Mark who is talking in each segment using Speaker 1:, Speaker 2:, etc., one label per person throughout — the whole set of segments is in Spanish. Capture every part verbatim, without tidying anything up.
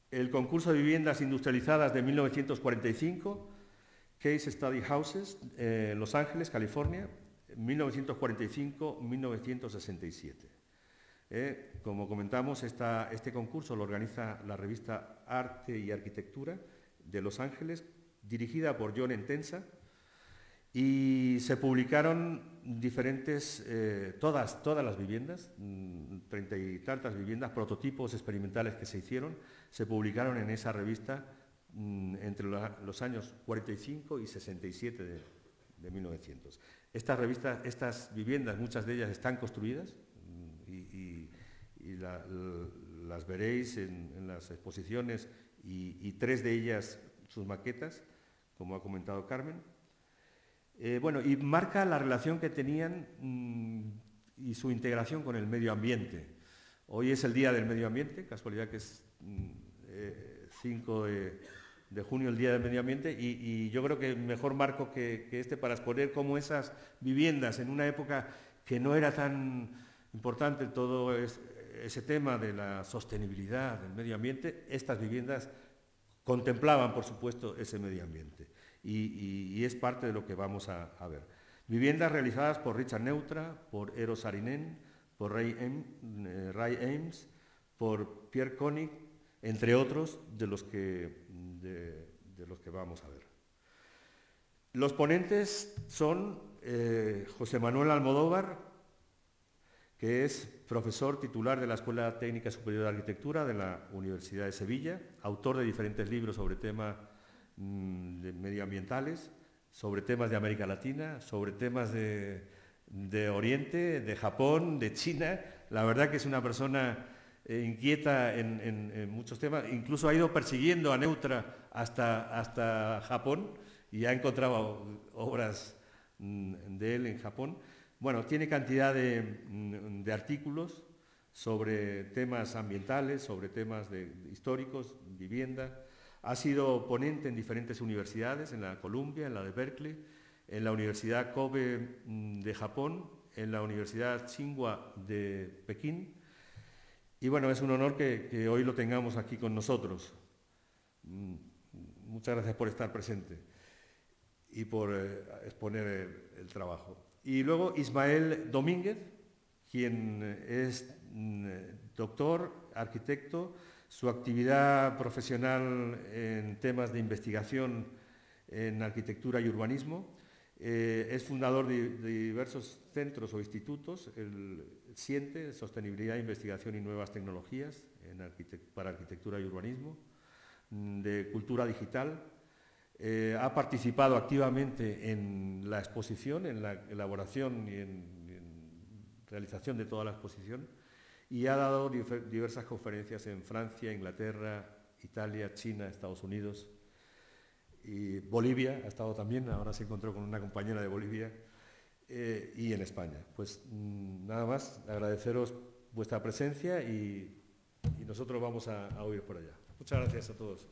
Speaker 1: el concurso de viviendas industrializadas de mil novecientos cuarenta y cinco, Case Study Houses, en eh, Los Ángeles, California, mil novecientos cuarenta y cinco a mil novecientos sesenta y siete. Eh, como comentamos, esta, este concurso lo organiza la revista Arte y Arquitectura de Los Ángeles, dirigida por John Entensa, y se publicaron diferentes, eh, todas, todas las viviendas, treinta y tantas viviendas, prototipos experimentales que se hicieron, se publicaron en esa revista mmm, entre la, los años cuarenta y cinco y sesenta y siete de, de mil novecientos. Estas revistas, estas viviendas, muchas de ellas están construidas y, y, y la, la, las veréis en, en las exposiciones y, y tres de ellas sus maquetas, como ha comentado Carmen. Eh, bueno, y marca la relación que tenían mmm, y su integración con el medio ambiente. Hoy es el Día del Medio Ambiente, casualidad que es mmm, eh, cinco de, de junio, el Día del Medio Ambiente, y, y yo creo que mejor marco que, que este para exponer cómo esas viviendas, en una época que no era tan importante todo es, ese tema de la sostenibilidad del medio ambiente, estas viviendas contemplaban, por supuesto, ese medio ambiente. Y, y, y es parte de lo que vamos a, a ver. Viviendas realizadas por Richard Neutra, por Eero Saarinen, por Ray, M, eh, Ray Ames, por Pierre Koenig, entre otros de los, que, de, de los que vamos a ver. Los ponentes son eh, José Manuel Almodóvar, que es profesor titular de la Escuela Técnica Superior de Arquitectura de la Universidad de Sevilla, autor de diferentes libros sobre temas de medioambientales, sobre temas de América Latina, sobre temas de, de Oriente, de Japón, de China. La verdad que es una persona eh, inquieta en, en, en muchos temas, incluso ha ido persiguiendo a Neutra hasta, hasta Japón y ha encontrado obras mm, de él en Japón. Bueno, tiene cantidad de, de artículos sobre temas ambientales, sobre temas de, de históricos, vivienda. Ha sido ponente en diferentes universidades, en la Columbia, en la de Berkeley, en la Universidad Kobe de Japón, en la Universidad Tsinghua de Pekín. Y bueno, es un honor que, que hoy lo tengamos aquí con nosotros. Muchas gracias por estar presente y por eh, exponer el, el trabajo. Y luego Ismael Domínguez, quien es mm, doctor, arquitecto. Su actividad profesional en temas de investigación en arquitectura y urbanismo. Eh, es fundador de, de diversos centros o institutos, el SIENTE, Sostenibilidad, Investigación y Nuevas Tecnologías en arquitect para Arquitectura y Urbanismo, de Cultura Digital. Eh, ha participado activamente en la exposición, en la elaboración y en, en realización de toda la exposición, y ha dado diversas conferencias en Francia, Inglaterra, Italia, China, Estados Unidos y Bolivia. Ha estado también, ahora se encontró con una compañera de Bolivia, eh, y en España. Pues mmm, nada más, agradeceros vuestra presencia y, y nosotros vamos a, a oír por allá. Muchas gracias a todos.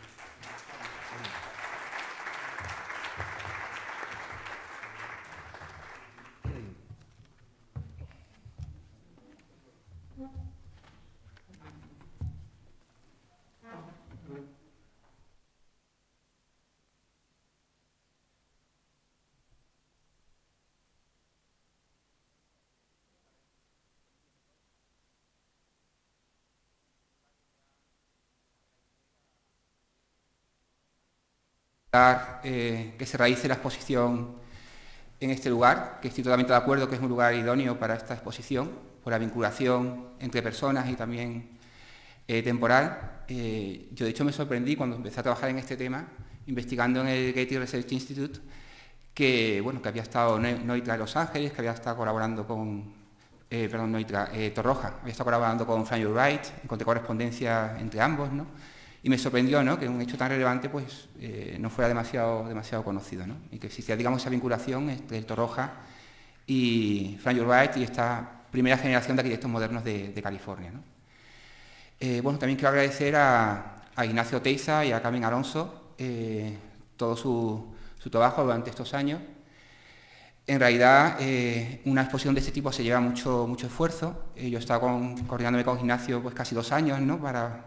Speaker 2: Eh, que se realice la exposición en este lugar, que estoy totalmente de acuerdo que es un lugar idóneo para esta exposición, por la vinculación entre personas y también eh, temporal. Eh, yo de hecho me sorprendí cuando empecé a trabajar en este tema, investigando en el Getty Research Institute, que, bueno, que había estado Neutra de Los Ángeles, que había estado colaborando con, eh, perdón, Neutra, eh, Torroja, había estado colaborando con Frank Lloyd Wright, encontré correspondencia entre ambos, ¿no? Y me sorprendió, ¿no?, que un hecho tan relevante pues, eh, no fuera demasiado, demasiado conocido, ¿no? Y que existía, digamos, esa vinculación entre el Torroja y Frank Lloyd Wright y esta primera generación de arquitectos modernos de, de California, ¿no? Eh, bueno, también quiero agradecer a, a Ignacio Teiza y a Carmen Alonso eh, todo su, su trabajo durante estos años. En realidad, eh, una exposición de este tipo se lleva mucho, mucho esfuerzo. Eh, yo he estado con, coordinándome con Ignacio pues, casi dos años, ¿no?, para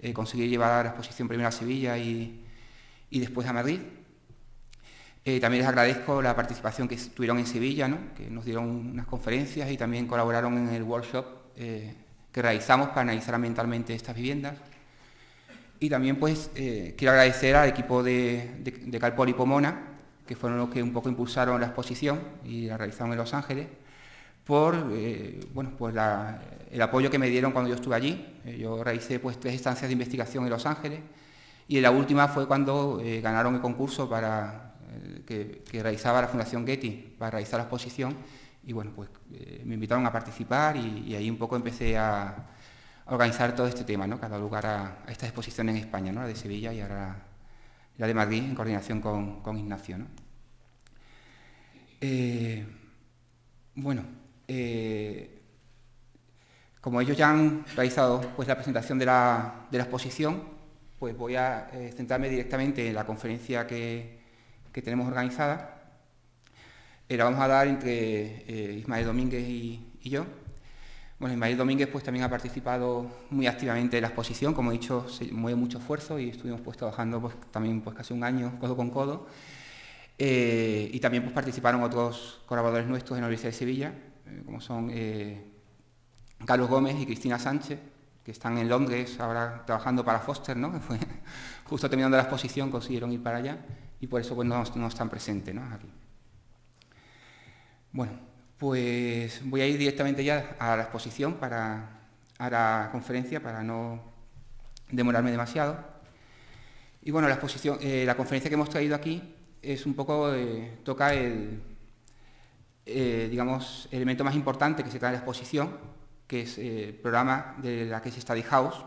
Speaker 2: eh, conseguir llevar la exposición primero a Sevilla y, y después a Madrid. Eh, también les agradezco la participación que tuvieron en Sevilla, ¿no? Que nos dieron unas conferencias y también colaboraron en el workshop eh, que realizamos para analizar ambientalmente estas viviendas. Y también pues eh, quiero agradecer al equipo de, de, de Calpol y Pomona, que fueron los que un poco impulsaron la exposición y la realizaron en Los Ángeles, por eh, bueno, pues la, el apoyo que me dieron cuando yo estuve allí. Eh, yo realicé pues tres estancias de investigación en Los Ángeles y la última fue cuando eh, ganaron el concurso para... Que, que realizaba la Fundación Getty para realizar la exposición y bueno, pues eh, me invitaron a participar y, y ahí un poco empecé a, a organizar todo este tema, ¿no? Que ha dado lugar a, a esta exposición en España, ¿no? La de Sevilla y ahora la de Madrid en coordinación con, con Ignacio, ¿no? Eh, bueno, eh, como ellos ya han realizado pues, la presentación de la, de la exposición, pues voy a eh, centrarme directamente en la conferencia que que tenemos organizada. Eh, la vamos a dar entre eh, Ismael Domínguez y, y yo. Bueno, Ismael Domínguez pues también ha participado muy activamente en la exposición, como he dicho, se mueve mucho esfuerzo y estuvimos pues trabajando pues también pues casi un año codo con codo. Eh, y también pues participaron otros colaboradores nuestros en la Universidad de Sevilla, eh, como son eh, Carlos Gómez y Cristina Sánchez, que están en Londres ahora trabajando para Foster, ¿no? Que fue justo terminando la exposición, consiguieron ir para allá. Y por eso pues, no, no están presentes, ¿no? Aquí. Bueno, pues voy a ir directamente ya a la exposición, para, a la conferencia, para no demorarme demasiado. Y bueno, la, exposición, eh, la conferencia que hemos traído aquí es un poco, eh, toca el, eh, digamos, el elemento más importante que se trae en la exposición, que es eh, el programa de la Case Study House.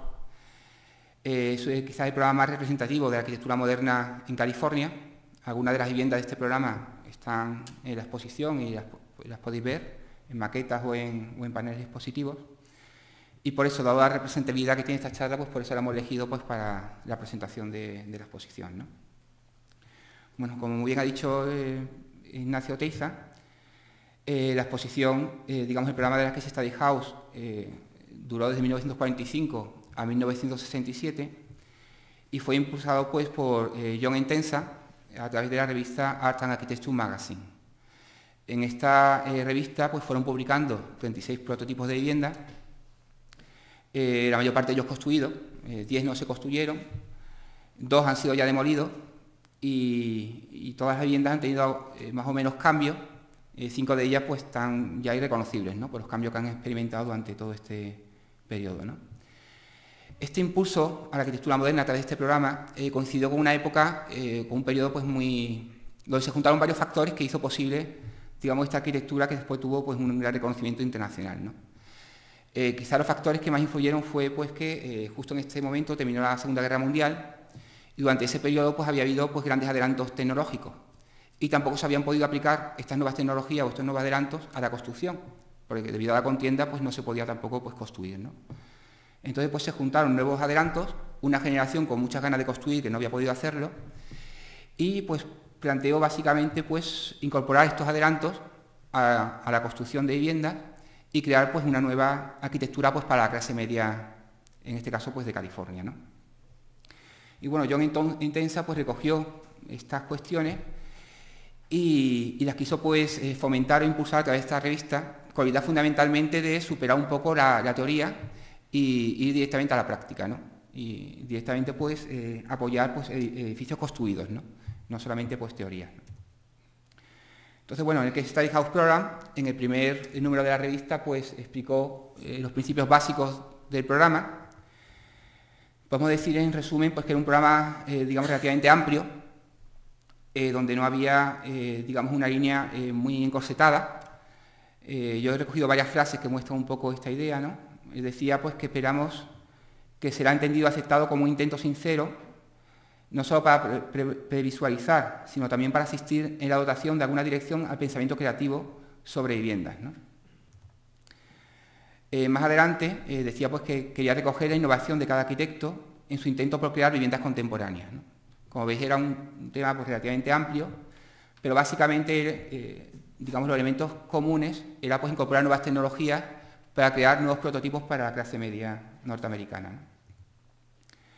Speaker 2: Eh, es eh, quizás el programa más representativo de la arquitectura moderna en California. Algunas de las viviendas de este programa están en la exposición y las, las podéis ver en maquetas o en, o en paneles expositivos. Y por eso, dado la representatividad que tiene esta charla, pues por eso la hemos elegido pues, para la presentación de, de la exposición, ¿no? Bueno, como muy bien ha dicho eh, Ignacio Oteiza, eh, la exposición, eh, digamos, el programa de la Case Study House eh, duró desde mil novecientos cuarenta y cinco a mil novecientos sesenta y siete y fue impulsado pues, por eh, John Intensa a través de la revista Art and Architecture Magazine. En esta eh, revista pues, fueron publicando treinta y seis prototipos de vivienda, eh, la mayor parte de ellos construidos, eh, diez no se construyeron, dos han sido ya demolidos y, y todas las viviendas han tenido eh, más o menos cambios. Eh, cinco de ellas pues, están ya irreconocibles, ¿no? Por los cambios que han experimentado durante todo este periodo, ¿no? Este impulso a la arquitectura moderna a través de este programa eh, coincidió con una época, eh, con un periodo pues, muy, donde se juntaron varios factores que hizo posible, digamos, esta arquitectura que después tuvo pues, un gran reconocimiento internacional, ¿no? Eh, quizá los factores que más influyeron fue pues, que eh, justo en este momento terminó la Segunda Guerra Mundial y durante ese periodo pues, había habido pues, grandes adelantos tecnológicos y tampoco se habían podido aplicar estas nuevas tecnologías o estos nuevos adelantos a la construcción, porque debido a la contienda pues, no se podía tampoco pues, construir, ¿no? Entonces pues, se juntaron nuevos adelantos, una generación con muchas ganas de construir que no había podido hacerlo y pues, planteó básicamente pues, incorporar estos adelantos a, a la construcción de viviendas y crear pues, una nueva arquitectura pues, para la clase media, en este caso pues, de California, ¿no? Y bueno, John Intensa pues, recogió estas cuestiones y, y las quiso pues, eh, fomentar o impulsar a través de esta revista, con la idea fundamentalmente de superar un poco la, la teoría y ir directamente a la práctica, ¿no? Y directamente pues, eh, apoyar pues, edificios construidos, ¿no? No solamente pues, teoría, ¿no? Entonces, bueno, en el Case Study House Program, en el primer número de la revista, pues explicó eh, los principios básicos del programa. Podemos decir en resumen pues, que era un programa, eh, digamos, relativamente amplio, eh, donde no había, eh, digamos, una línea eh, muy encorsetada. Eh, yo he recogido varias frases que muestran un poco esta idea, ¿no? Decía pues, que esperamos que será entendido y aceptado como un intento sincero, no solo para pre pre previsualizar, sino también para asistir en la dotación de alguna dirección al pensamiento creativo sobre viviendas, ¿no? Eh, más adelante eh, decía pues, que quería recoger la innovación de cada arquitecto en su intento por crear viviendas contemporáneas, ¿no? Como veis, era un tema pues, relativamente amplio, pero básicamente, eh, digamos, los elementos comunes era pues, incorporar nuevas tecnologías para crear nuevos prototipos para la clase media norteamericana, ¿no?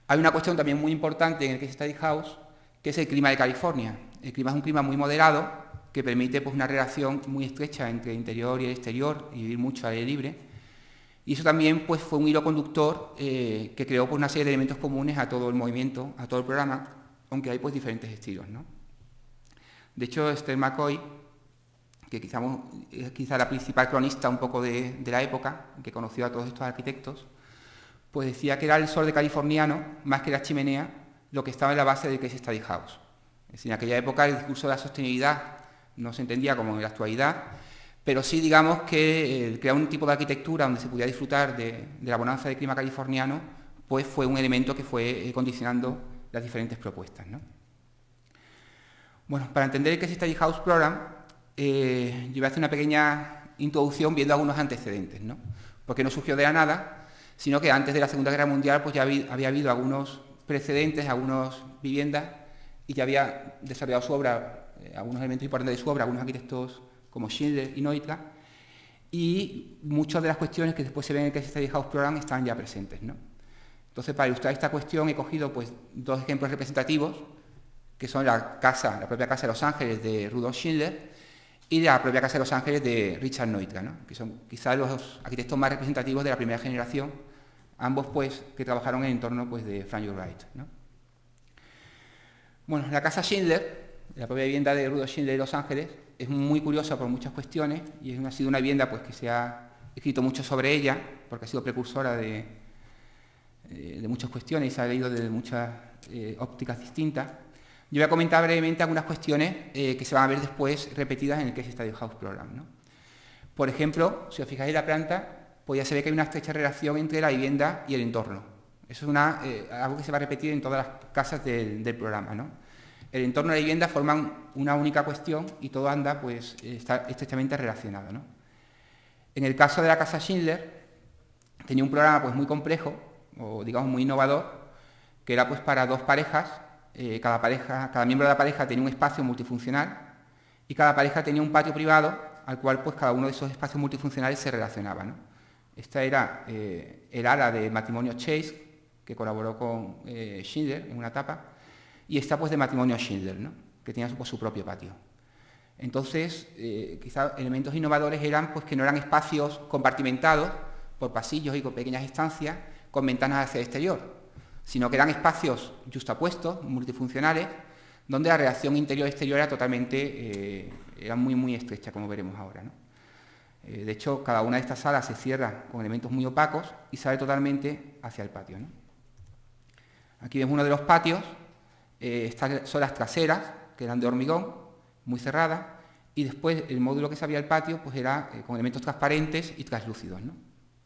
Speaker 2: Hay una cuestión también muy importante en el Case Study House, que es el clima de California. El clima es un clima muy moderado, que permite pues, una relación muy estrecha entre el interior y el exterior, y vivir mucho al aire libre. Y eso también pues, fue un hilo conductor eh, que creó pues, una serie de elementos comunes a todo el movimiento, a todo el programa, aunque hay pues, diferentes estilos, ¿no? De hecho, Esther McCoy, que quizá, es quizá la principal cronista un poco de, de la época, que conoció a todos estos arquitectos, pues decía que era el sol de californiano, más que la chimenea, lo que estaba en la base del Case Study House. Es decir, en aquella época el discurso de la sostenibilidad no se entendía como en la actualidad, pero sí, digamos, que el crear un tipo de arquitectura donde se pudiera disfrutar de, de la bonanza del clima californiano, pues fue un elemento que fue condicionando las diferentes propuestas, ¿no? Bueno, para entender el Case Study House Program, eh, yo voy a hacer una pequeña introducción viendo algunos antecedentes, ¿no? Porque no surgió de la nada, sino que antes de la Segunda Guerra Mundial pues ya había, había habido algunos precedentes, algunas viviendas, y ya había desarrollado su obra, eh, algunos elementos importantes de su obra, algunos arquitectos como Schindler y Neutra, y muchas de las cuestiones que después se ven en el Case Study House Program están ya presentes, ¿no? Entonces, para ilustrar esta cuestión he cogido pues, dos ejemplos representativos, que son la casa, la propia casa de Los Ángeles de Rudolf Schindler y la propia casa de Los Ángeles de Richard Neutra, ¿no? Que son quizás los arquitectos más representativos de la primera generación, ambos pues que trabajaron en el entorno pues, de Frank Lloyd Wright, ¿no? Bueno, la casa Schindler, la propia vivienda de Rudolf Schindler de Los Ángeles, es muy curiosa por muchas cuestiones y ha sido una vivienda pues, que se ha escrito mucho sobre ella, porque ha sido precursora de, de muchas cuestiones y se ha leído desde muchas eh, ópticas distintas. Yo voy a comentar brevemente algunas cuestiones eh, que se van a ver después repetidas en el Case Study House Program, ¿no? Por ejemplo, si os fijáis en la planta, pues ya se ve que hay una estrecha relación entre la vivienda y el entorno. Eso es una, eh, algo que se va a repetir en todas las casas del, del programa, ¿no? El entorno y la vivienda forman una única cuestión y todo anda, pues, está estrechamente relacionado, ¿no? En el caso de la casa Schindler, tenía un programa pues, muy complejo, o digamos muy innovador, que era pues, para dos parejas. Eh, cada, pareja, cada miembro de la pareja tenía un espacio multifuncional y cada pareja tenía un patio privado al cual pues, cada uno de esos espacios multifuncionales se relacionaba, ¿no? Esta era eh, el ala de matrimonio Chase, que colaboró con eh, Schindler en una etapa, y esta pues, de matrimonio Schindler, ¿no? Que tenía pues, su propio patio. Entonces, eh, quizás elementos innovadores eran pues, que no eran espacios compartimentados por pasillos y con pequeñas estancias con ventanas hacia el exterior, sino que eran espacios justapuestos, multifuncionales, donde la relación interior-exterior era totalmente, eh, era muy, muy estrecha, como veremos ahora, ¿no? Eh, de hecho, cada una de estas salas se cierra con elementos muy opacos y sale totalmente hacia el patio, ¿no? Aquí vemos uno de los patios, eh, estas son las traseras, que eran de hormigón, muy cerradas, y después el módulo que se abría al patio pues era eh, con elementos transparentes y translúcidos, ¿no?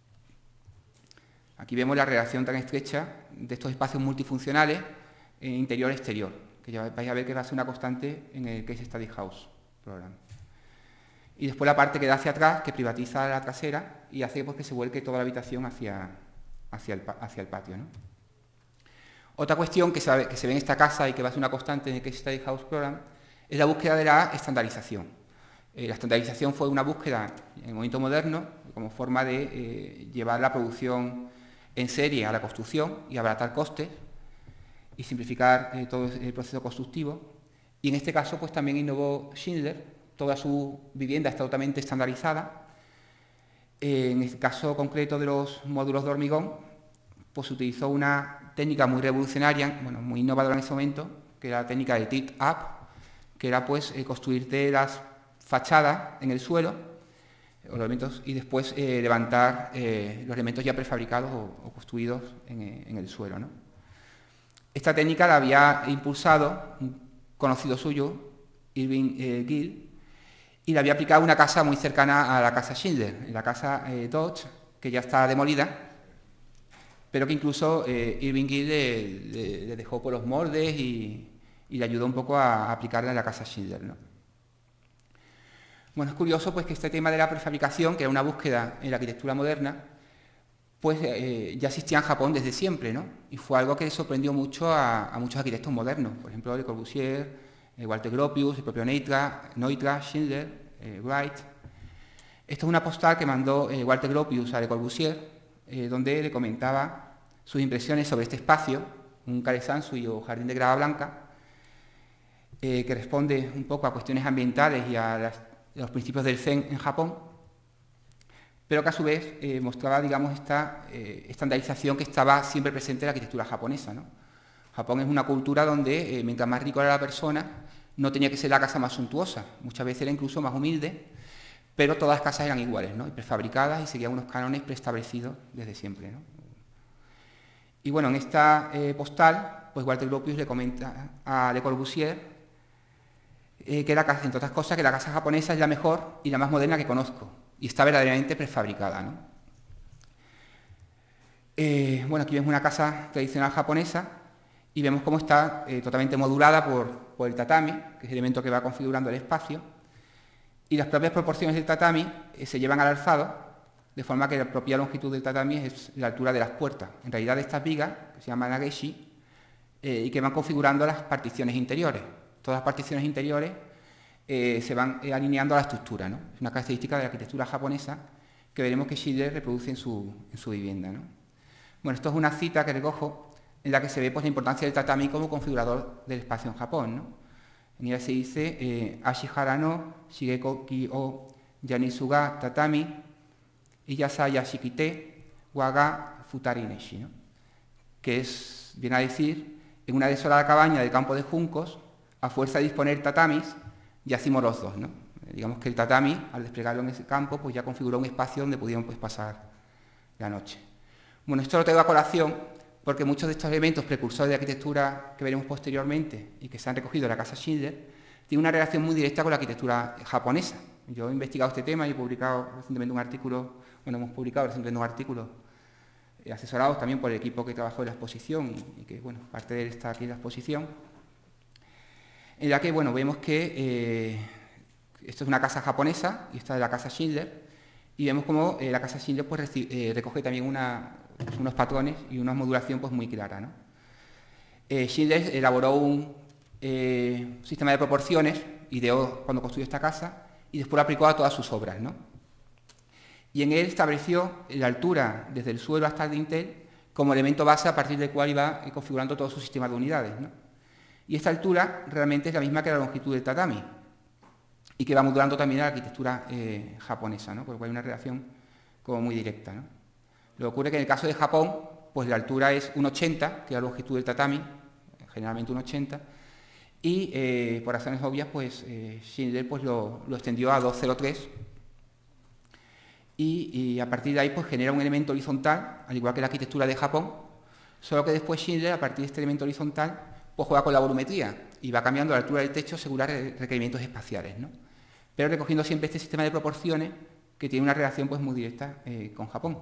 Speaker 2: Aquí vemos la relación tan estrecha de estos espacios multifuncionales eh, interior-exterior, que ya vais a ver que va a ser una constante en el Case Study House Program. Y después la parte que da hacia atrás, que privatiza la trasera y hace pues, que se vuelque toda la habitación hacia, hacia, el, hacia el patio, ¿no? Otra cuestión que se, que se ve en esta casa y que va a ser una constante en el Case Study House Program es la búsqueda de la estandarización. Eh, la estandarización fue una búsqueda en el momento moderno como forma de eh, llevar la producción en serie a la construcción y abaratar costes y simplificar eh, todo el proceso constructivo. Y en este caso pues también innovó Schindler, toda su vivienda está totalmente estandarizada. Eh, en el caso concreto de los módulos de hormigón, pues se utilizó una técnica muy revolucionaria, bueno, muy innovadora en ese momento, que era la técnica de tilt up, que era pues eh, construirte las fachadas en el suelo los elementos, y después eh, levantar eh, los elementos ya prefabricados o, o construidos en, en el suelo, ¿no? Esta técnica la había impulsado un conocido suyo, Irving eh, Gill, y la había aplicado a una casa muy cercana a la casa Schindler, la casa eh, Dodge, que ya está demolida, pero que incluso eh, Irving Gill le, le, le dejó por los moldes y, y le ayudó un poco a, a aplicarla en la casa Schindler, ¿no? Bueno, es curioso pues, que este tema de la prefabricación, que era una búsqueda en la arquitectura moderna, pues eh, ya existía en Japón desde siempre, ¿no? Y fue algo que sorprendió mucho a, a muchos arquitectos modernos, por ejemplo, Le Corbusier, eh, Walter Gropius, el propio Neutra, Neutra Schindler, eh, Wright. Esta es una postal que mandó eh, Walter Gropius a Le Corbusier, eh, donde le comentaba sus impresiones sobre este espacio un Kare-Sansui o jardín de grava blanca, eh, que responde un poco a cuestiones ambientales y a, las, a los principios del Zen en Japón, pero que a su vez eh, mostraba, digamos, esta eh, estandarización que estaba siempre presente en la arquitectura japonesa, ¿no? Japón es una cultura donde, eh, mientras más rico era la persona, no tenía que ser la casa más suntuosa, muchas veces era incluso más humilde, pero todas las casas eran iguales, ¿no? Y prefabricadas y seguían unos cánones preestablecidos desde siempre, ¿no? Y bueno, en esta eh, postal, pues Walter Gropius le comenta a Le Corbusier eh, que la casa, entre otras cosas, que la casa japonesa es la mejor y la más moderna que conozco, y está verdaderamente prefabricada, ¿no? Eh, bueno, aquí vemos una casa tradicional japonesa y vemos cómo está eh, totalmente modulada por, por el tatami, que es el elemento que va configurando el espacio, y las propias proporciones del tatami eh, se llevan al alzado, de forma que la propia longitud del tatami es la altura de las puertas. En realidad, estas vigas, que se llaman nageshi, eh, y que van configurando las particiones interiores. Todas las particiones interiores eh, se van eh, alineando a la estructura, ¿no? Es una característica de la arquitectura japonesa que veremos que Schindler reproduce en su, en su vivienda, ¿no? Bueno, esto es una cita que recojo en la que se ve pues, la importancia del tatami como configurador del espacio en Japón, ¿no? En ella se dice eh, Ashihara no Shigekoki o Yanisuga tatami Iyasa yashikite waga futari neshi, ¿no? Que es, viene a decir, en una desolada cabaña del campo de juncos, a fuerza de disponer tatamis, yacimos los dos, ¿no? Digamos que el tatami, al desplegarlo en ese campo, pues ya configuró un espacio donde pudieron pues, pasar la noche. Bueno, esto lo traigo a colación porque muchos de estos elementos precursores de arquitectura que veremos posteriormente y que se han recogido en la casa Schindler tienen una relación muy directa con la arquitectura japonesa. Yo he investigado este tema y he publicado recientemente un artículo, bueno, hemos publicado recientemente un artículo eh, asesorados también por el equipo que trabajó en la exposición y, y que, bueno, parte de él está aquí en la exposición, en la que, bueno, vemos que eh, esto es una casa japonesa y esta es la casa Schindler, y vemos cómo eh, la casa Schindler pues, eh, recoge también una, pues, unos patrones y una modulación pues, muy clara, ¿no? Eh, Schindler elaboró un eh, sistema de proporciones, ideó cuando construyó esta casa, y después lo aplicó a todas sus obras, ¿no? Y en él estableció la altura desde el suelo hasta el dintel como elemento base a partir del cual iba configurando todo su sistema de unidades, ¿no? Y esta altura realmente es la misma que la longitud del tatami y que va modulando también a la arquitectura eh, japonesa, ¿no? Por lo cual hay una relación como muy directa, ¿no? Lo que ocurre es que en el caso de Japón, pues la altura es uno ochenta, que es la longitud del tatami, generalmente uno ochenta, y eh, por razones obvias, pues eh, Schindler pues, lo, lo extendió a dos cero tres y, y a partir de ahí pues genera un elemento horizontal, al igual que la arquitectura de Japón, solo que después Schindler, a partir de este elemento horizontal, pues juega con la volumetría y va cambiando la altura del techo según los requerimientos espaciales, ¿no? Pero recogiendo siempre este sistema de proporciones que tiene una relación pues, muy directa eh, con Japón.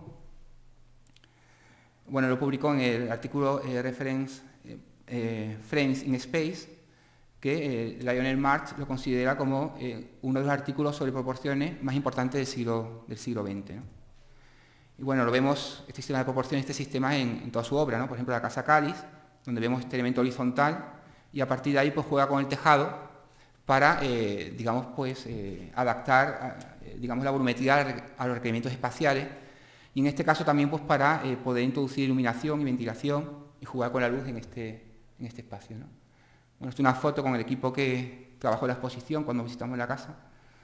Speaker 2: Bueno, lo publicó en el artículo eh, Reference eh, eh, Frames in Space, que eh, Lionel March lo considera como eh, uno de los artículos sobre proporciones más importantes del siglo, del siglo veinte, ¿no? Y bueno, lo vemos, este sistema de proporciones, este sistema en, en toda su obra, ¿no? Por ejemplo, la Casa Cáliz, donde vemos este elemento horizontal, y a partir de ahí pues, juega con el tejado para, eh, digamos, pues, eh, adaptar eh, digamos, la volumetría a los requerimientos espaciales, y en este caso también pues, para eh, poder introducir iluminación y ventilación y jugar con la luz en este, en este espacio, ¿no? Bueno, esta es una foto con el equipo que trabajó en la exposición cuando visitamos la casa.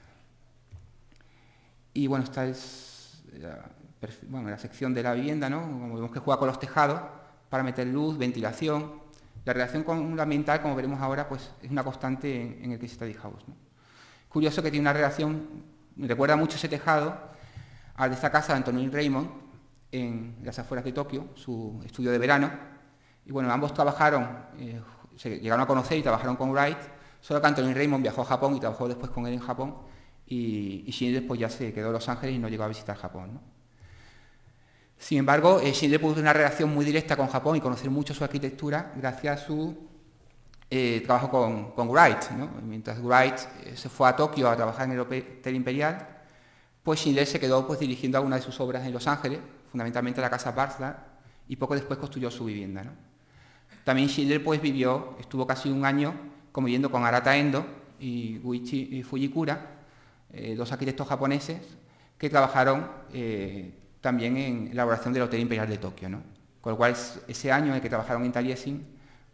Speaker 2: Y bueno, esta es la, bueno, la sección de la vivienda, ¿no? Como vemos que juega con los tejados para meter luz, ventilación. La relación con lo ambiental, como veremos ahora, pues es una constante en, en el Case Study House, ¿no? Curioso que tiene una relación, me recuerda mucho ese tejado al de esta casa de Antonin Raymond en las afueras de Tokio, su estudio de verano. Y bueno, ambos trabajaron, eh, se llegaron a conocer y trabajaron con Wright, solo que Antonin Raymond viajó a Japón y trabajó después con él en Japón, y, y Schindler pues ya se quedó en Los Ángeles y no llegó a visitar Japón, ¿no? Sin embargo, eh, Schindler pudo tener una relación muy directa con Japón y conocer mucho su arquitectura gracias a su eh, trabajo con, con Wright, ¿no? Mientras Wright eh, se fue a Tokio a trabajar en el Hotel Imperial, pues Schindler se quedó pues, dirigiendo algunas de sus obras en Los Ángeles, fundamentalmente la casa Barzlar, y poco después construyó su vivienda, ¿no? También Schindler pues, vivió, estuvo casi un año conviviendo con Arata Endo y Guichi Fujikura, eh, dos arquitectos japoneses que trabajaron eh, también en la elaboración del Hotel Imperial de Tokio, ¿no? Con lo cual ese año en el que trabajaron en Taliesin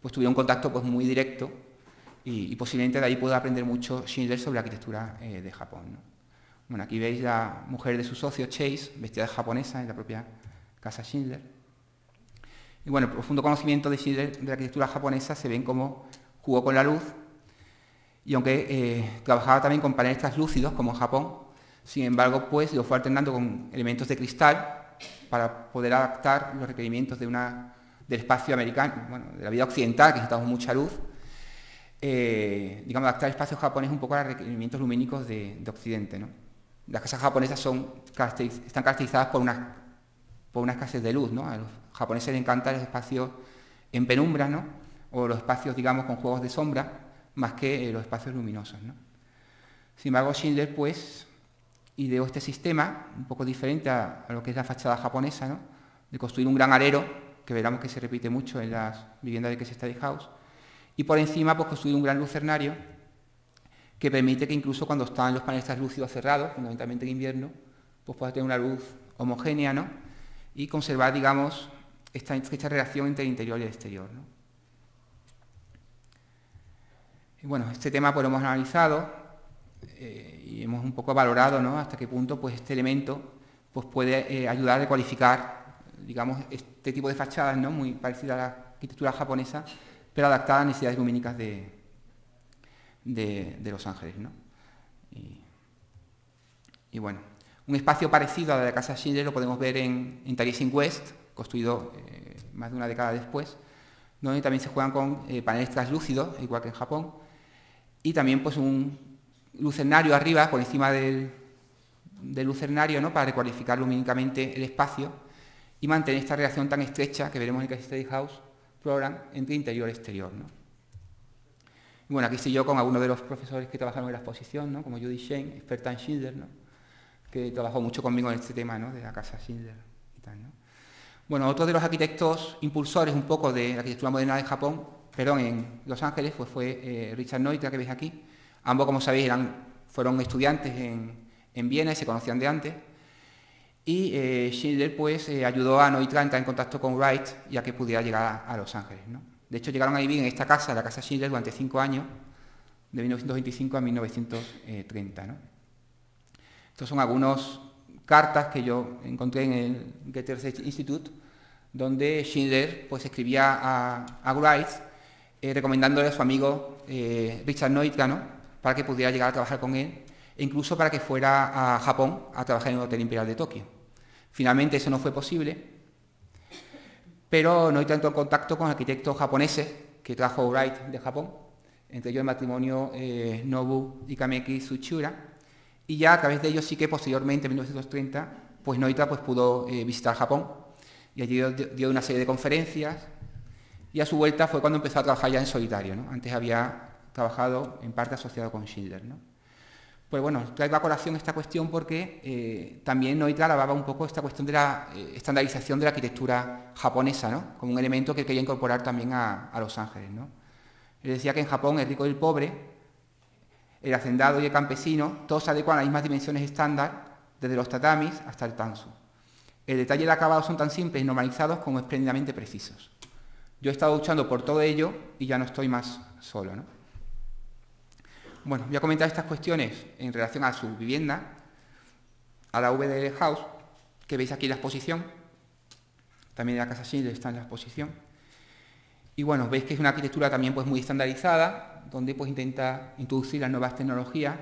Speaker 2: pues tuvieron un contacto pues, muy directo y, y posiblemente de ahí pueda aprender mucho Schindler sobre la arquitectura eh, de Japón, ¿no? Bueno, aquí veis la mujer de su socio, Chase, vestida de japonesa en la propia casa Schindler. Y bueno, el profundo conocimiento de Schindler de la arquitectura japonesa se ven como jugó con la luz, y aunque eh, trabajaba también con paneles translúcidos, como en Japón, sin embargo, pues lo fue alternando con elementos de cristal para poder adaptar los requerimientos de una, del espacio americano, bueno, de la vida occidental, que necesitamos mucha luz, eh, digamos, adaptar el espacio japonés un poco a los requerimientos lumínicos de, de Occidente, ¿no? Las casas japonesas son, están caracterizadas por una, por una escasez de luz, ¿no? A los japoneses les encantan los espacios en penumbra, ¿no? O los espacios, digamos, con juegos de sombra, más que eh, los espacios luminosos, ¿no? Sin embargo, Schindler, pues, ideó este sistema, un poco diferente a, a lo que es la fachada japonesa, ¿no? De construir un gran alero, que veremos que se repite mucho en las viviendas de Case Study House, y por encima, pues, construir un gran lucernario, que permite que incluso cuando están los paneles translúcidos cerrados, fundamentalmente en invierno, pues pueda tener una luz homogénea, ¿no? Y conservar, digamos, esta estrecha relación entre el interior y el exterior, ¿no? Y bueno, este tema pues lo hemos analizado eh, y hemos un poco valorado, ¿no? Hasta qué punto pues este elemento pues puede eh, ayudar a cualificar, digamos, este tipo de fachadas, ¿no? Muy parecida a la arquitectura japonesa, pero adaptada a necesidades lumínicas de De, de Los Ángeles, ¿no? Y, y bueno, un espacio parecido a la de la casa Schindler lo podemos ver en, en Taliesin West, construido eh, más de una década después, donde también se juegan con eh, paneles translúcidos, igual que en Japón, y también pues un lucernario arriba, por encima del, del lucernario, ¿no? Para recualificar lumínicamente el espacio y mantener esta relación tan estrecha que veremos en el Case Study House Program entre interior y exterior, ¿no? Y bueno, aquí estoy yo con algunos de los profesores que trabajaron en la exposición, ¿no? Como Judy Shane, experta en Schindler, ¿no? Que trabajó mucho conmigo en este tema, ¿no? De la casa Schindler y tal, ¿no? Bueno, otro de los arquitectos impulsores un poco de la arquitectura moderna de Japón, perdón, en Los Ángeles, pues fue eh, Richard Neutra, que veis aquí. Ambos, como sabéis, eran, fueron estudiantes en, en Viena y se conocían de antes. Y eh, Schindler pues eh, ayudó a Neutra a entrar en contacto con Wright y a que pudiera llegar a, a Los Ángeles, ¿no? De hecho, llegaron a vivir en esta casa, la casa Schindler, durante cinco años, de mil novecientos veinticinco a mil novecientos treinta, ¿no? Estos son algunas cartas que yo encontré en el Goethe Research Institute, donde Schindler pues, escribía a, a Wright eh, recomendándole a su amigo eh, Richard Neutra, ¿no? Para que pudiera llegar a trabajar con él, e incluso para que fuera a Japón a trabajar en el Hotel Imperial de Tokio. Finalmente eso no fue posible, pero Neutra entró en contacto con arquitectos japoneses que trajo Wright de Japón, entre ellos el matrimonio eh, Nobu y Kameki Tsuchiura, y ya a través de ellos sí que posteriormente, en mil novecientos treinta, pues Neutra pues, pudo eh, visitar Japón, y allí dio, dio una serie de conferencias, y a su vuelta fue cuando empezó a trabajar ya en solitario, ¿no? Antes había trabajado en parte asociado con Schindler, ¿no? Pues bueno, traigo a colación esta cuestión porque eh, también Neutra alababa un poco esta cuestión de la eh, estandarización de la arquitectura japonesa, ¿no? Como un elemento que quería incorporar también a, a Los Ángeles, ¿no? Él decía que en Japón el rico y el pobre, el hacendado y el campesino, todos se adecuan a las mismas dimensiones estándar, desde los tatamis hasta el tansu. El detalle y el acabado son tan simples y normalizados como espléndidamente precisos. Yo he estado luchando por todo ello y ya no estoy más solo, ¿no? Bueno, voy a comentar estas cuestiones en relación a su vivienda, a la V D L House, que veis aquí en la exposición. También la casa Schindler está en la exposición. Y bueno, veis que es una arquitectura también pues, muy estandarizada, donde pues, intenta introducir las nuevas tecnologías.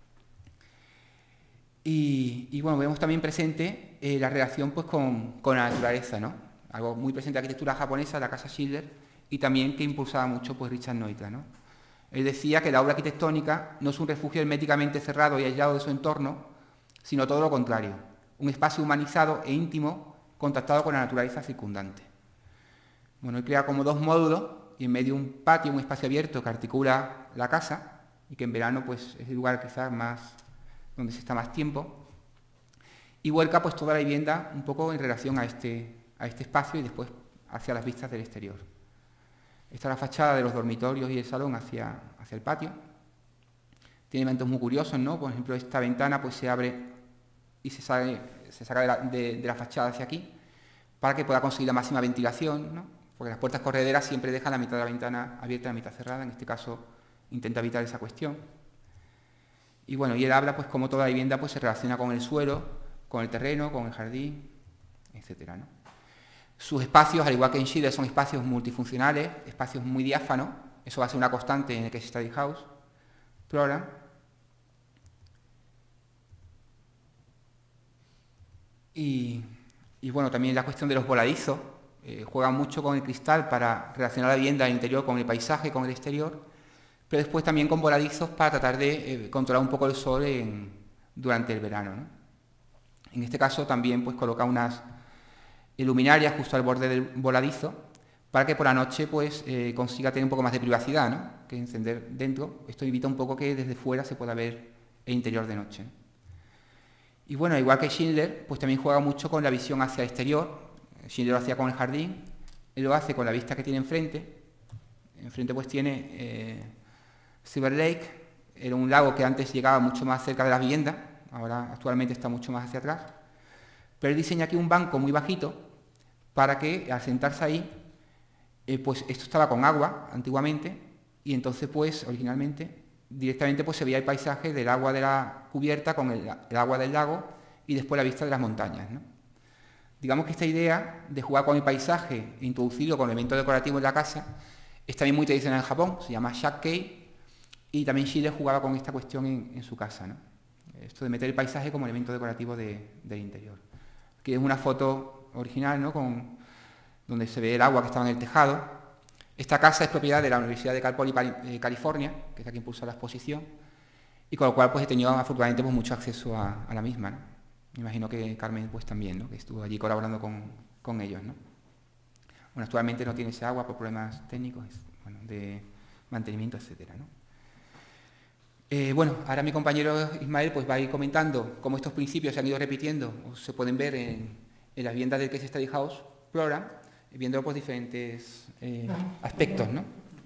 Speaker 2: Y, y bueno, vemos también presente eh, la relación pues, con, con la naturaleza, ¿no? Algo muy presente en la arquitectura japonesa, la casa Schindler, y también que impulsaba mucho pues, Richard Neutra, ¿no? Él decía que la obra arquitectónica no es un refugio herméticamente cerrado y aislado de su entorno, sino todo lo contrario, un espacio humanizado e íntimo contactado con la naturaleza circundante. Bueno, él crea como dos módulos y en medio un patio, un espacio abierto que articula la casa y que en verano pues, es el lugar quizás más donde se está más tiempo, y vuelca pues, toda la vivienda un poco en relación a este, a este espacio y después hacia las vistas del exterior. Esta es la fachada de los dormitorios y el salón hacia, hacia el patio. Tiene elementos muy curiosos, ¿no? Por ejemplo, esta ventana pues, se abre y se, sale, se saca de la, de, de la fachada hacia aquí para que pueda conseguir la máxima ventilación, ¿no? porque las puertas correderas siempre dejan la mitad de la ventana abierta y la mitad cerrada. En este caso intenta evitar esa cuestión. Y bueno, y él habla pues cómo toda la vivienda pues se relaciona con el suelo, con el terreno, con el jardín, etcétera, ¿no? Sus espacios, al igual que en Schiller, son espacios multifuncionales, espacios muy diáfanos. Eso va a ser una constante en el Case Study House Program. Y, y bueno, también la cuestión de los voladizos. Eh, juega mucho con el cristal para relacionar la vivienda del interior con el paisaje, con el exterior, pero después también con voladizos para tratar de eh, controlar un poco el sol en, durante el verano, ¿no? En este caso también pues coloca unas luminarias justo al borde del voladizo para que por la noche pues eh, consiga tener un poco más de privacidad, ¿no? Que encender dentro. Esto evita un poco que desde fuera se pueda ver el interior de noche. Y bueno, igual que Schindler, pues también juega mucho con la visión hacia el exterior. Schindler lo hacía con el jardín, él lo hace con la vista que tiene enfrente. Enfrente pues tiene eh, Silver Lake, era un lago que antes llegaba mucho más cerca de las viviendas, ahora actualmente está mucho más hacia atrás. Pero él diseña aquí un banco muy bajito para que al sentarse ahí, eh, pues esto estaba con agua antiguamente y entonces pues originalmente directamente pues se veía el paisaje del agua de la cubierta con el, el agua del lago y después la vista de las montañas, ¿no? Digamos que esta idea de jugar con el paisaje e introducirlo con elementos decorativos en la casa es también muy tradicional en Japón, se llama shakkei, y también Schiller jugaba con esta cuestión en, en su casa, ¿no? Esto de meter el paisaje como elemento decorativo de, del interior. Aquí es una foto original, ¿no? Con, donde se ve el agua que estaba en el tejado. Esta casa es propiedad de la Universidad de Cal Poly, eh, California, que es la que impulsa la exposición, y con lo cual pues, he tenido afortunadamente pues, mucho acceso a, a la misma, ¿no? Me imagino que Carmen pues también, ¿no? Que estuvo allí colaborando con, con ellos, ¿no? Bueno, actualmente no tiene ese agua por problemas técnicos, bueno, de mantenimiento, etcétera, ¿no? Eh, bueno, ahora mi compañero Ismael pues va a ir comentando cómo estos principios se han ido repitiendo o se pueden ver en, en las viviendas del Case Study House Program, viendo pues diferentes eh, aspectos, ¿no?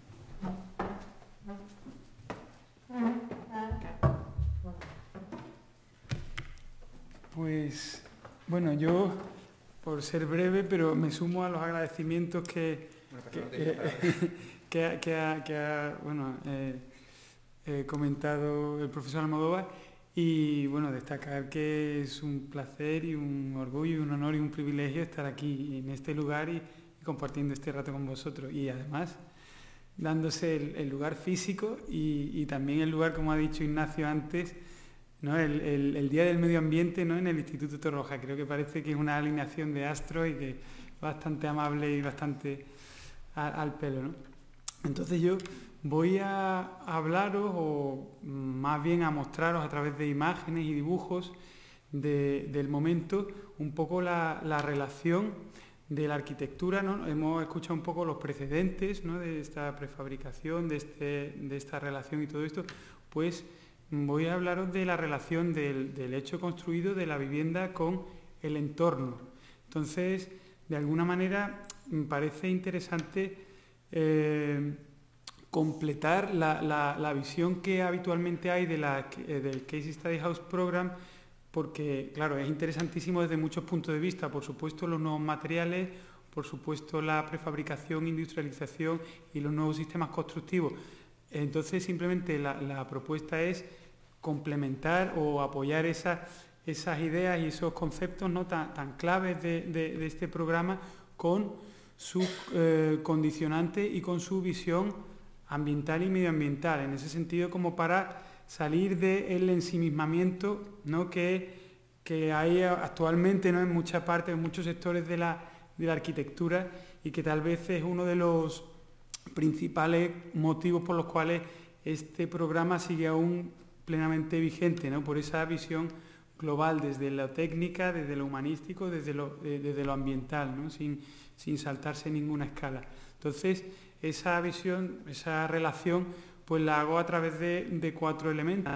Speaker 3: Pues, bueno, yo, por ser breve, pero me sumo a los agradecimientos que, que, eh, que, ha, que, ha, que ha, bueno, eh, eh, comentado el profesor Almodóvar y, bueno, destacar que es un placer y un orgullo y un honor y un privilegio estar aquí en este lugar y, y compartiendo este rato con vosotros y, además, dándose el, el lugar físico y, y también el lugar, como ha dicho Ignacio antes, ¿no? El, el, el Día del Medio Ambiente, ¿no? En el Instituto Torroja. Creo que parece que es una alineación de astros y que es bastante amable y bastante a, al pelo, ¿no? Entonces yo voy a hablaros, o más bien a mostraros a través de imágenes y dibujos de, del momento, un poco la, la relación de la arquitectura, ¿no? Hemos escuchado un poco los precedentes, ¿no? De esta prefabricación, de, este, de esta relación y todo esto, pues voy a hablaros de la relación del, del hecho construido de la vivienda con el entorno. Entonces, de alguna manera, me parece interesante eh, completar la, la, la visión que habitualmente hay de la, eh, del Case Study House Program, porque, claro, es interesantísimo desde muchos puntos de vista. Por supuesto, los nuevos materiales, por supuesto, la prefabricación, industrialización y los nuevos sistemas constructivos. Entonces, simplemente la, la propuesta es complementar o apoyar esa, esas ideas y esos conceptos, ¿no? tan, tan claves de, de, de este programa con su eh, condicionante y con su visión ambiental y medioambiental. En ese sentido, como para salir del ensimismamiento, ¿no? que, que hay actualmente, ¿no? en muchas partes, en muchos sectores de la, de la arquitectura, y que tal vez es uno de los principales motivos por los cuales este programa sigue aún plenamente vigente, ¿no? Por esa visión global desde la técnica, desde lo humanístico, desde lo, de, desde lo ambiental, ¿no? sin, sin saltarse ninguna escala. Entonces, esa visión, esa relación, pues la hago a través de, de cuatro elementos.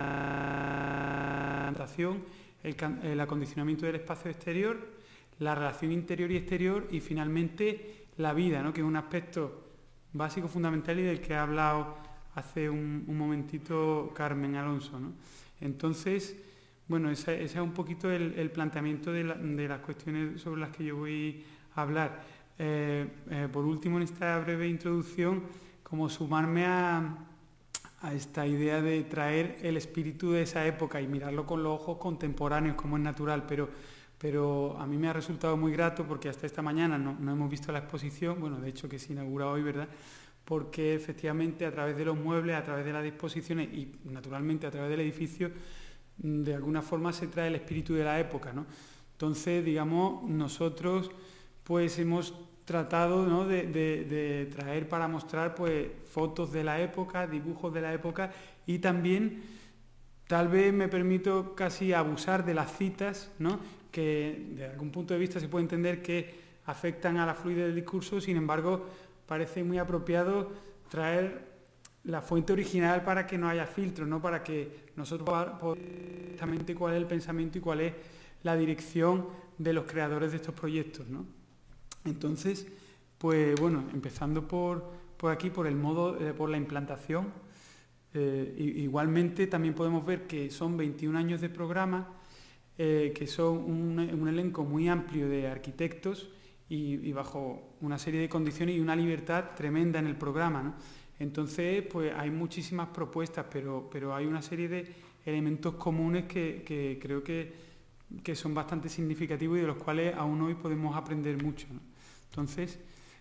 Speaker 3: La el, el acondicionamiento del espacio exterior, la relación interior y exterior, y finalmente la vida, ¿no? Que es un aspecto básico, fundamental y del que ha hablado hace un, un momentito Carmen Alonso, ¿no? Entonces, bueno, ese, ese es un poquito el, el planteamiento de, la, de las cuestiones sobre las que yo voy a hablar. eh, eh, por último, en esta breve introducción, como sumarme a, a esta idea de traer el espíritu de esa época y mirarlo con los ojos contemporáneos, como es natural, pero, pero a mí me ha resultado muy grato porque hasta esta mañana no, no hemos visto la exposición, bueno, de hecho que se inaugura hoy, ¿verdad?, porque efectivamente a través de los muebles, a través de las disposiciones y naturalmente a través del edificio, de alguna forma se trae el espíritu de la época, ¿no? Entonces, digamos, nosotros pues hemos tratado, ¿no?, de, de, de traer para mostrar pues fotos de la época, dibujos de la época, y también tal vez me permito casi abusar de las citas, ¿no?, que de algún punto de vista se puede entender que afectan a la fluidez del discurso, sin embargo parece muy apropiado traer la fuente original para que no haya filtros, ¿no?, para que nosotros podamos ver exactamente cuál es el pensamiento y cuál es la dirección de los creadores de estos proyectos, ¿no? Entonces, pues bueno, empezando por, por aquí, por el modo, eh, por la implantación, eh, igualmente también podemos ver que son veintiún años de programa, eh, que son un, un elenco muy amplio de arquitectos y, y bajo una serie de condiciones y una libertad tremenda en el programa, ¿no? Entonces, pues hay muchísimas propuestas, pero, pero hay una serie de elementos comunes que, que creo que, que son bastante significativos y de los cuales aún hoy podemos aprender mucho, ¿no? Entonces,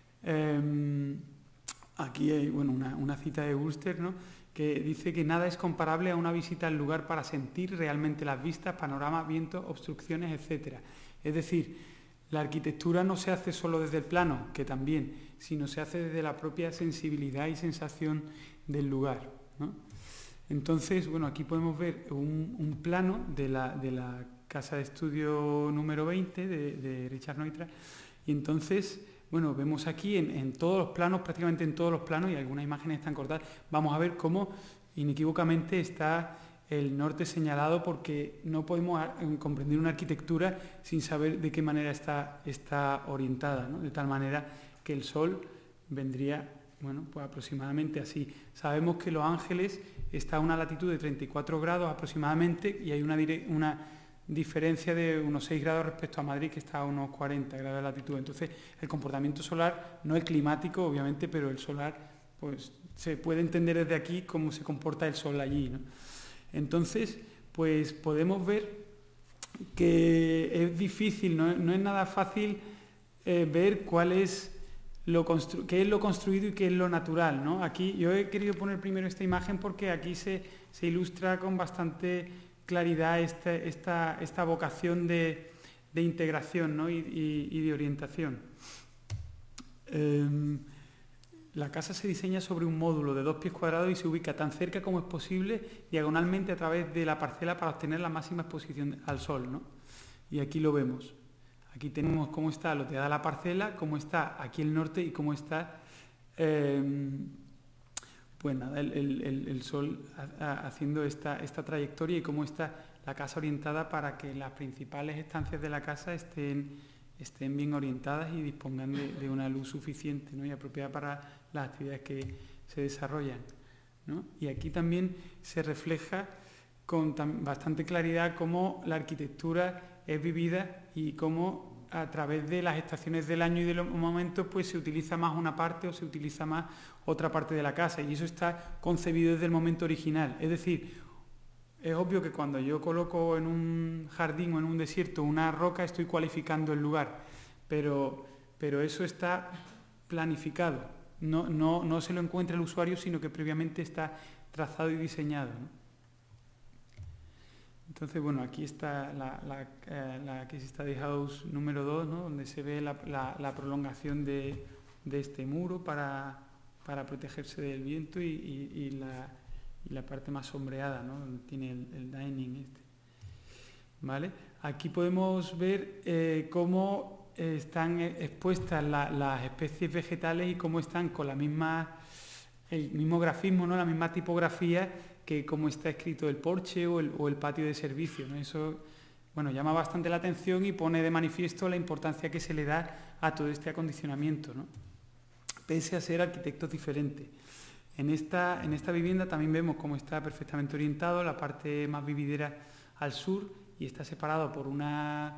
Speaker 3: eh, aquí hay bueno, una, una cita de Wurster, ¿no?, que dice que nada es comparable a una visita al lugar para sentir realmente las vistas, panoramas, vientos, obstrucciones, etcétera. Es decir, la arquitectura no se hace solo desde el plano, que también, sino se hace desde la propia sensibilidad y sensación del lugar, ¿no? Entonces, bueno, aquí podemos ver un, un plano de la, de la casa de estudio número veinte de, de Richard Neutra, y entonces, bueno, vemos aquí en, en todos los planos, prácticamente en todos los planos, y algunas imágenes están cortadas, vamos a ver cómo inequívocamente está el norte señalado, porque no podemos comprender una arquitectura sin saber de qué manera está, está orientada, ¿no? De tal manera que el sol vendría, bueno, pues aproximadamente así. Sabemos que Los Ángeles está a una latitud de treinta y cuatro grados aproximadamente y hay una, una diferencia de unos seis grados respecto a Madrid, que está a unos cuarenta grados de latitud. Entonces, el comportamiento solar, no el climático, obviamente, pero el solar, pues se puede entender desde aquí cómo se comporta el sol allí, ¿no? Entonces, pues podemos ver que es difícil, no, no es nada fácil eh, ver cuál es lo constru qué es lo construido y qué es lo natural, ¿no? Aquí yo he querido poner primero esta imagen porque aquí se, se ilustra con bastante claridad esta, esta, esta vocación de, de integración, ¿no?, y, y, y de orientación. Eh, La casa se diseña sobre un módulo de dos pies cuadrados y se ubica tan cerca como es posible diagonalmente a través de la parcela para obtener la máxima exposición al sol, ¿no? Y aquí lo vemos. Aquí tenemos cómo está loteada la parcela, cómo está aquí el norte y cómo está eh, pues nada, el, el, el sol haciendo esta, esta trayectoria y cómo está la casa orientada para que las principales estancias de la casa estén, estén bien orientadas y dispongan de, de una luz suficiente, ¿no?, y apropiada para las actividades que se desarrollan, ¿no? Y aquí también se refleja con tan, bastante claridad cómo la arquitectura es vivida y cómo a través de las estaciones del año y de los momentos pues se utiliza más una parte o se utiliza más otra parte de la casa, y eso está concebido desde el momento original. Es decir, es obvio que cuando yo coloco en un jardín o en un desierto una roca estoy cualificando el lugar, pero, pero eso está planificado, no, no, no se lo encuentra el usuario, sino que previamente está trazado y diseñado, ¿no? Entonces, bueno, aquí está la, la, eh, la Case Study House número dos, ¿no?, donde se ve la, la, la prolongación de, de este muro para, para protegerse del viento y, y, y, la, y la parte más sombreada, ¿no?, donde tiene el, el dining este. ¿Vale? Aquí podemos ver eh, cómo eh, están expuestas la, las especies vegetales y cómo están con la misma, el mismo grafismo, ¿no?, la misma tipografía que como está escrito el porche o el, o el patio de servicio, ¿no? Eso, bueno, llama bastante la atención y pone de manifiesto la importancia que se le da a todo este acondicionamiento, ¿no?, pese a ser arquitectos diferentes. En esta, en esta vivienda también vemos cómo está perfectamente orientado, la parte más vividera al sur, y está separado por una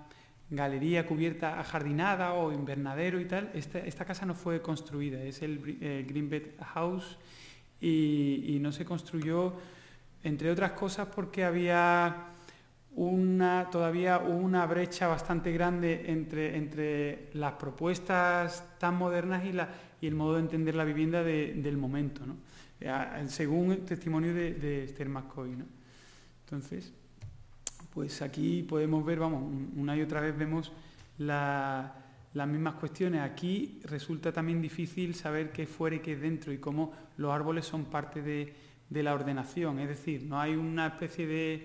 Speaker 3: galería cubierta ajardinada o invernadero y tal. Esta, esta casa no fue construida, es el eh, Greenbed House, y, y no se construyó, entre otras cosas, porque había una, todavía una brecha bastante grande entre, entre las propuestas tan modernas y, la, y el modo de entender la vivienda de, del momento, ¿no? Según el testimonio de, de Esther McCoy, ¿no? Entonces, pues aquí podemos ver, vamos, una y otra vez vemos la, las mismas cuestiones. Aquí resulta también difícil saber qué es fuera y qué es dentro, y cómo los árboles son parte de, de la ordenación. Es decir, no hay una especie de,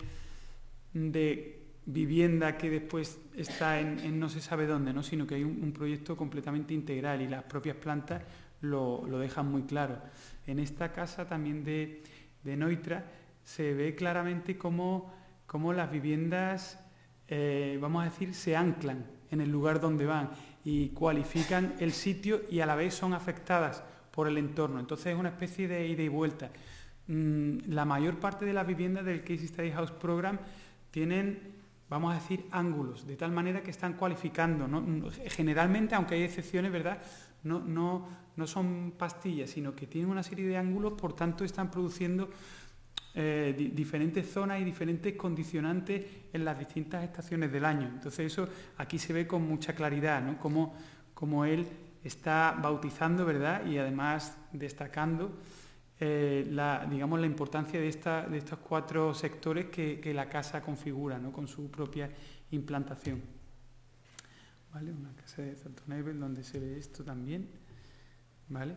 Speaker 3: de vivienda que después está en, en no se sabe dónde, ¿no? Sino que hay un, un proyecto completamente integral, y las propias plantas lo, lo dejan muy claro. En esta casa también de, de Neutra se ve claramente cómo, cómo las viviendas, eh, vamos a decir, se anclan en el lugar donde van y cualifican el sitio, y a la vez son afectadas por el entorno. Entonces es una especie de ida y vuelta. Mm, la mayor parte de las viviendas del Case Study House Program tienen, vamos a decir, ángulos, de tal manera que están cualificando, ¿no? Generalmente, aunque hay excepciones, ¿verdad?, no, no, no son pastillas, sino que tienen una serie de ángulos, por tanto están produciendo eh, di diferentes zonas y diferentes condicionantes en las distintas estaciones del año. Entonces eso aquí se ve con mucha claridad, ¿no? Como, como él está bautizando, ¿verdad?, y además destacando eh, la, digamos, la importancia de, esta, de estos cuatro sectores que, que la casa configura, ¿no?, con su propia implantación. ¿Vale? Una casa de Thornton Abel donde se ve esto también, ¿vale?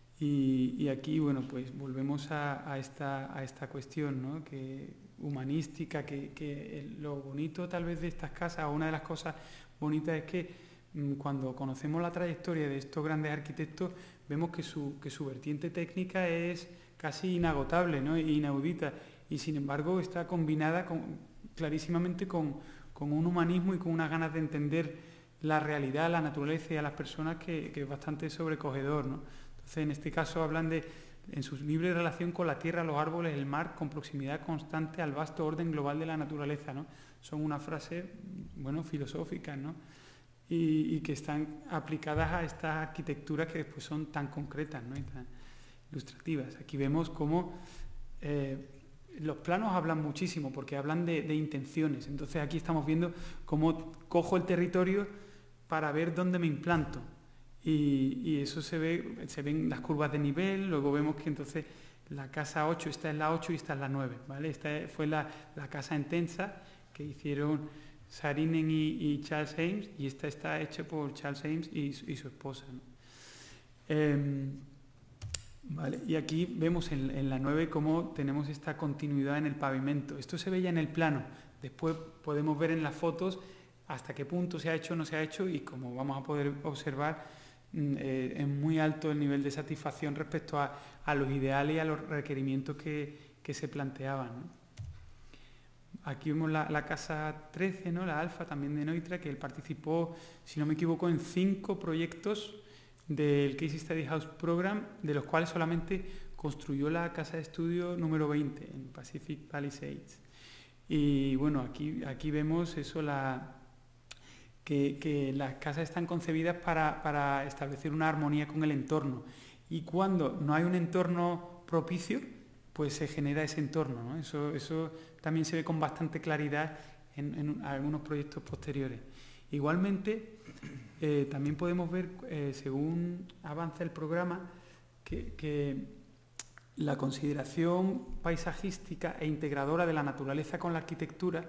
Speaker 3: Y, y aquí, bueno, pues volvemos a, a, esta, a esta cuestión, ¿no?, que humanística, que, que lo bonito tal vez de estas casas, o una de las cosas bonitas, es que mmm, cuando conocemos la trayectoria de estos grandes arquitectos, vemos que su, que su vertiente técnica es casi inagotable, ¿no?, inaudita, y sin embargo está combinada con, clarísimamente con, con un humanismo y con unas ganas de entender la realidad, la naturaleza y a las personas, que, que es bastante sobrecogedor, ¿no? Entonces, en este caso hablan de, en su libre relación con la tierra, los árboles, el mar, con proximidad constante al vasto orden global de la naturaleza, ¿no? Son unas frases, bueno, filosóficas, ¿no?, y, y que están aplicadas a estas arquitecturas que después son tan concretas, ¿no?, y tan ilustrativas. Aquí vemos cómo eh, los planos hablan muchísimo, porque hablan de, de intenciones. Entonces aquí estamos viendo cómo cojo el territorio para ver dónde me implanto, y, y eso se ve, se ven las curvas de nivel. Luego vemos que entonces la casa ocho, esta es la ocho y esta es la nueve, ¿vale? Esta fue la, la casa intensa que hicieron Saarinen y, y Charles Eames, y esta está hecha por Charles Eames y, y su esposa, ¿no? Eh, vale, y aquí vemos en, en la nueve cómo tenemos esta continuidad en el pavimento. Esto se ve ya en el plano, después podemos ver en las fotos hasta qué punto se ha hecho o no se ha hecho, y como vamos a poder observar, eh, es muy alto el nivel de satisfacción respecto a, a los ideales y a los requerimientos que, que se planteaban, ¿no? Aquí vemos la, la casa trece, ¿no?, la Alfa, también de Neutra, que él participó, si no me equivoco, en cinco proyectos del Case Study House Program, de los cuales solamente construyó la casa de estudio número veinte en Pacific Palisades. Y bueno, aquí, aquí vemos eso, la... Que, que las casas están concebidas para, para establecer una armonía con el entorno, y cuando no hay un entorno propicio, pues se genera ese entorno, ¿no? Eso, eso también se ve con bastante claridad en, en algunos proyectos posteriores. Igualmente, eh, también podemos ver, eh, según avanza el programa, que, que la consideración paisajística e integradora de la naturaleza con la arquitectura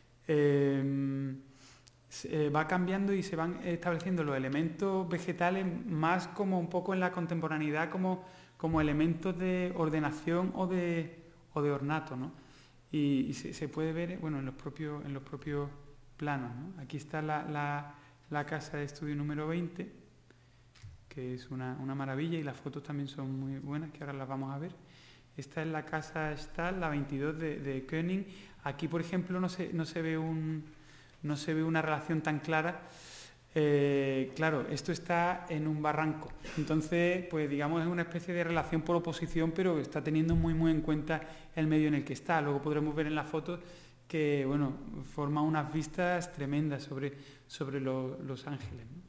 Speaker 3: eh, Eh, va cambiando, y se van estableciendo los elementos vegetales más como un poco en la contemporaneidad, como, como elementos de ordenación o de, o de ornato, ¿no? Y, y se, se puede ver, bueno, en los propios, en los propios planos, ¿no? Aquí está la, la, la casa de estudio número veinte, que es una, una maravilla, y las fotos también son muy buenas, que ahora las vamos a ver. Esta es la casa Stahl, la veintidós de, de Koenig. Aquí, por ejemplo, no se, no se ve un... no se ve una relación tan clara. Eh, claro, esto está en un barranco, entonces, pues digamos, es una especie de relación por oposición, pero está teniendo muy muy en cuenta el medio en el que está. Luego podremos ver en la foto que bueno, forma unas vistas tremendas sobre, sobre lo, Los Ángeles, ¿no?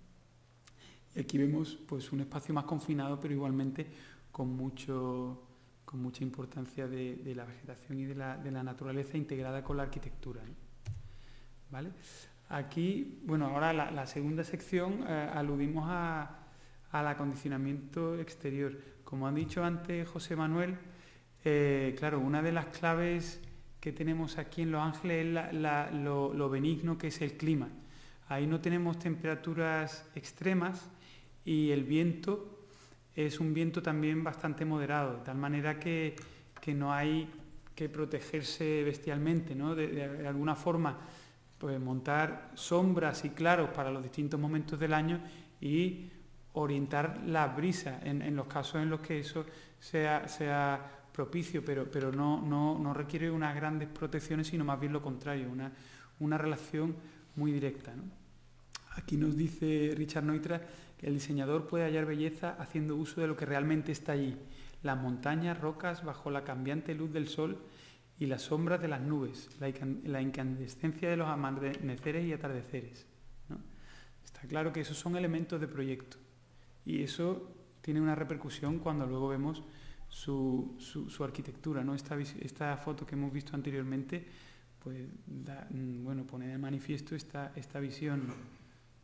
Speaker 3: Y aquí vemos pues un espacio más confinado, pero igualmente con, mucho, con mucha importancia de, de la vegetación y de la, de la naturaleza integrada con la arquitectura, ¿no? ¿Vale? Aquí, bueno, ahora la, la segunda sección eh, aludimos a, al acondicionamiento exterior. Como ha dicho antes José Manuel, eh, claro, una de las claves que tenemos aquí en Los Ángeles es la, la, lo, lo benigno que es el clima. Ahí no tenemos temperaturas extremas y el viento es un viento también bastante moderado, de tal manera que, que no hay que protegerse bestialmente, ¿no? De, de, de alguna forma, pues montar sombras y claros para los distintos momentos del año y orientar la brisa en, en los casos en los que eso sea, sea propicio, pero, pero no, no, no requiere unas grandes protecciones, sino más bien lo contrario, una, una relación muy directa, ¿no? Aquí nos dice Richard Neutra que el diseñador puede hallar belleza haciendo uso de lo que realmente está allí: las montañas, rocas bajo la cambiante luz del sol y las sombras de las nubes, la, la incandescencia de los amaneceres y atardeceres, ¿no? Está claro que esos son elementos de proyecto y eso tiene una repercusión cuando luego vemos su, su, su arquitectura, ¿no? Esta, esta foto que hemos visto anteriormente pues da, bueno, pone de manifiesto esta, esta visión, ¿no?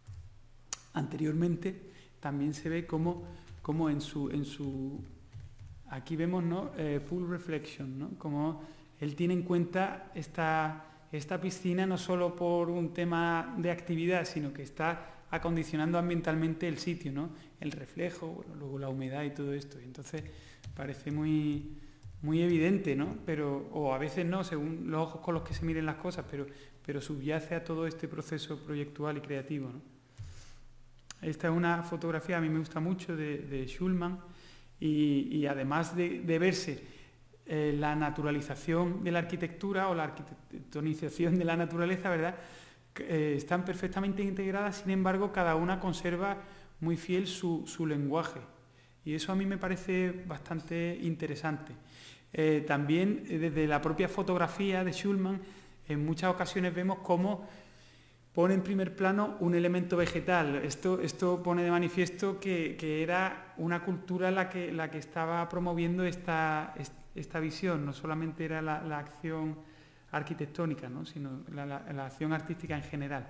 Speaker 3: Anteriormente también se ve como, como en, su, en su... Aquí vemos, ¿no? Eh, pool reflection, ¿no? Como él tiene en cuenta esta, esta piscina no solo por un tema de actividad, sino que está acondicionando ambientalmente el sitio, ¿no? El reflejo, bueno, luego la humedad y todo esto. Y entonces parece muy, muy evidente, ¿no? Pero, o a veces no, según los ojos con los que se miren las cosas, pero, pero subyace a todo este proceso proyectual y creativo, ¿no? Esta es una fotografía, a mí me gusta mucho, de, de Schulman, y, y además de, de verse eh, la naturalización de la arquitectura o la arquitectonización de la naturaleza, ¿verdad? Eh, están perfectamente integradas, sin embargo, cada una conserva muy fiel su, su lenguaje. Y eso a mí me parece bastante interesante. Eh, también eh, desde la propia fotografía de Schulman, en muchas ocasiones vemos cómo pone en primer plano un elemento vegetal. Esto, esto pone de manifiesto que, que era una cultura la que, la que estaba promoviendo esta, esta visión. No solamente era la, la acción arquitectónica, ¿no? Sino la, la, la acción artística en general.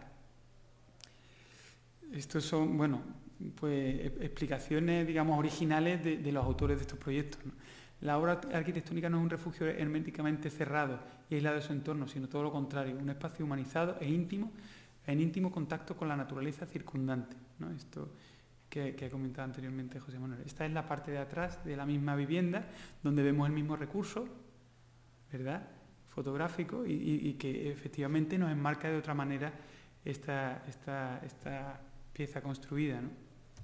Speaker 3: Estos son, bueno, pues explicaciones, digamos, originales de, de los autores de estos proyectos, ¿no? La obra arquitectónica no es un refugio herméticamente cerrado y aislado de su entorno, sino todo lo contrario, un espacio humanizado e íntimo, en íntimo contacto con la naturaleza circundante, ¿no? Esto que, que he comentado anteriormente José Manuel. Esta es la parte de atrás de la misma vivienda, donde vemos el mismo recurso, ¿verdad?, fotográfico, y, y, y que efectivamente nos enmarca de otra manera esta, esta, esta pieza construida, ¿no?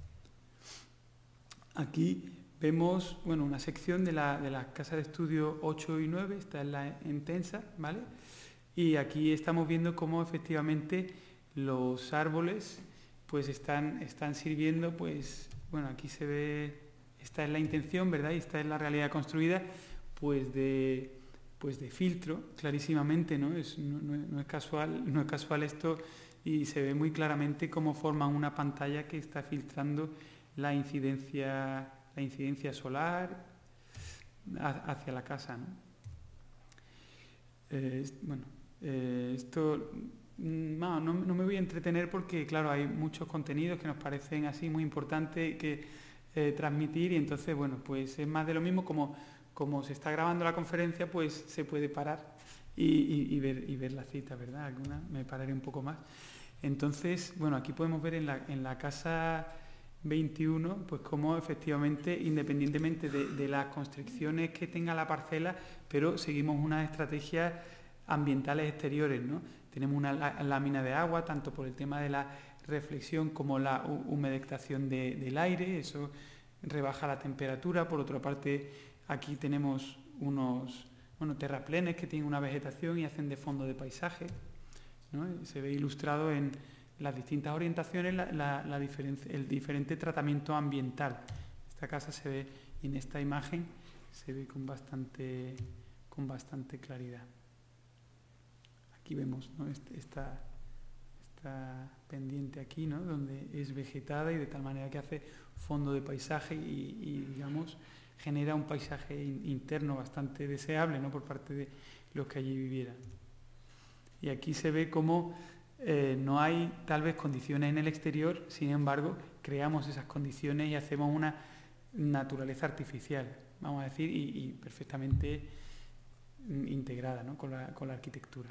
Speaker 3: Aquí vemos, bueno, una sección de la, de las casas de estudio ocho y nueve, esta es la intensa, ¿vale? Y aquí estamos viendo cómo efectivamente los árboles pues están, están sirviendo, pues, bueno, aquí se ve, esta es la intención, ¿verdad? Y esta es la realidad construida, pues de, pues de filtro, clarísimamente, ¿no? Es, no, no, no es casual, no es casual esto, y se ve muy claramente cómo forman una pantalla que está filtrando la incidencia, la incidencia solar hacia la casa, ¿no? Eh, bueno, eh, esto no, no, no me voy a entretener porque, claro, hay muchos contenidos que nos parecen así muy importantes que eh, transmitir, y entonces, bueno, pues es más de lo mismo. Como, como se está grabando la conferencia, pues se puede parar y, y, y, ver, y ver la cita, ¿verdad? Alguna me pararé un poco más. Entonces, bueno, aquí podemos ver en la, en la casa veintiuno, pues cómo efectivamente, independientemente de, de las constricciones que tenga la parcela, pero seguimos unas estrategias ambientales exteriores, ¿no? Tenemos una lámina de agua, tanto por el tema de la reflexión como la humedectación de, del aire, eso rebaja la temperatura. Por otra parte, aquí tenemos unos, bueno, terraplenes que tienen una vegetación y hacen de fondo de paisaje, ¿no? Se ve ilustrado en las distintas orientaciones la, la, la diferencia, el diferente tratamiento ambiental. Esta casa se ve, y en esta imagen se ve con bastante, con bastante claridad. Aquí vemos, ¿no?, este, esta, esta pendiente aquí, ¿no?, donde es vegetada y de tal manera que hace fondo de paisaje y, y digamos, genera un paisaje in, interno bastante deseable, ¿no?, por parte de los que allí vivieran. Y aquí se ve cómo eh, no hay tal vez condiciones en el exterior, sin embargo, creamos esas condiciones y hacemos una naturaleza artificial, vamos a decir, y, y perfectamente integrada, ¿no?, con la, con la arquitectura.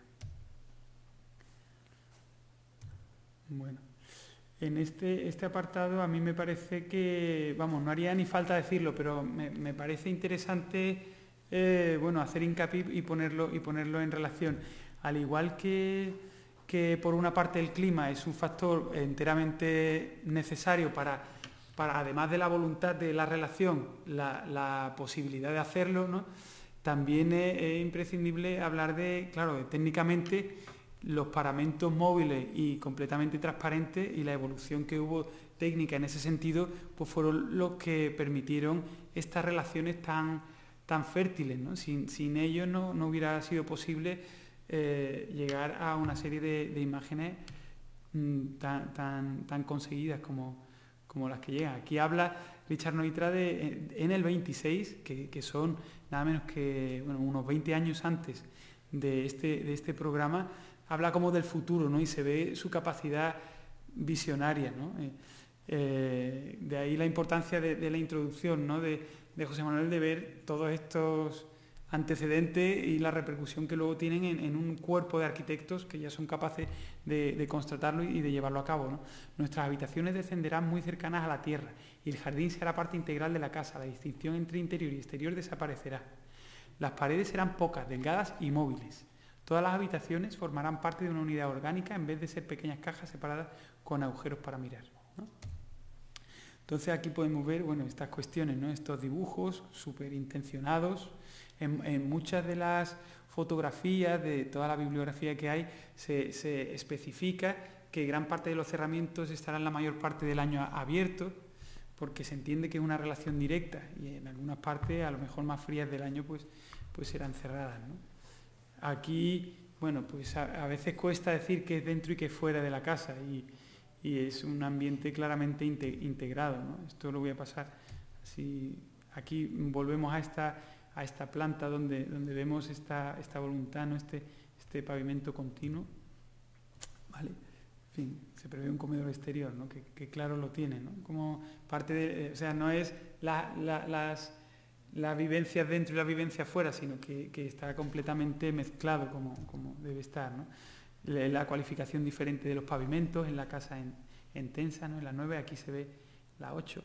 Speaker 3: Bueno, en este, este apartado a mí me parece que, vamos, no haría ni falta decirlo, pero me, me parece interesante, eh, bueno, hacer hincapié y ponerlo, y ponerlo en relación. Al igual que, que por una parte el clima es un factor enteramente necesario para, para además de la voluntad de la relación, la, la posibilidad de hacerlo, ¿no?, también es, es imprescindible hablar de, claro, de técnicamente los paramentos móviles y completamente transparentes y la evolución que hubo técnica en ese sentido, pues fueron los que permitieron estas relaciones tan, tan fértiles, ¿no? Sin, sin ellos no, no hubiera sido posible eh, llegar a una serie de, de imágenes mmm, tan, tan, tan conseguidas como, como las que llegan. Aquí habla Richard Neutrade en el veintiséis, que, que son nada menos que bueno, unos veinte años antes de este, de este programa, habla como del futuro, ¿no?, y se ve su capacidad visionaria, ¿no? Eh, eh, de ahí la importancia de, de la introducción, ¿no?, de, de José Manuel, de ver todos estos antecedentes y la repercusión que luego tienen en, en un cuerpo de arquitectos que ya son capaces de, de constatarlo y de llevarlo a cabo, ¿no? Nuestras habitaciones descenderán muy cercanas a la tierra y el jardín será parte integral de la casa. La distinción entre interior y exterior desaparecerá. Las paredes serán pocas, delgadas y móviles. Todas las habitaciones formarán parte de una unidad orgánica en vez de ser pequeñas cajas separadas con agujeros para mirar, ¿no? Entonces aquí podemos ver, bueno, estas cuestiones, ¿no?, estos dibujos súper intencionados. En, en muchas de las fotografías, de toda la bibliografía que hay, se, se especifica que gran parte de los cerramientos estarán la mayor parte del año abiertos, porque se entiende que es una relación directa, y en algunas partes, a lo mejor más frías del año, pues, pues serán cerradas, ¿no? Aquí, bueno, pues a, a veces cuesta decir que es dentro y que es fuera de la casa, y, y es un ambiente claramente inte, integrado, ¿no? Esto lo voy a pasar así. Aquí volvemos a esta, a esta planta donde, donde vemos esta, esta voluntad, ¿no?, este, este pavimento continuo, ¿vale? En fin, se prevé un comedor exterior, ¿no?, que, que claro lo tiene, ¿no?, como parte de, o sea, no es la, la, las las vivencias dentro y las vivencias fuera, sino que, que está completamente mezclado como, como debe estar, ¿no? La, la cualificación diferente de los pavimentos en la casa en, en Tensa, ¿no?, en la nueve, aquí se ve la ocho,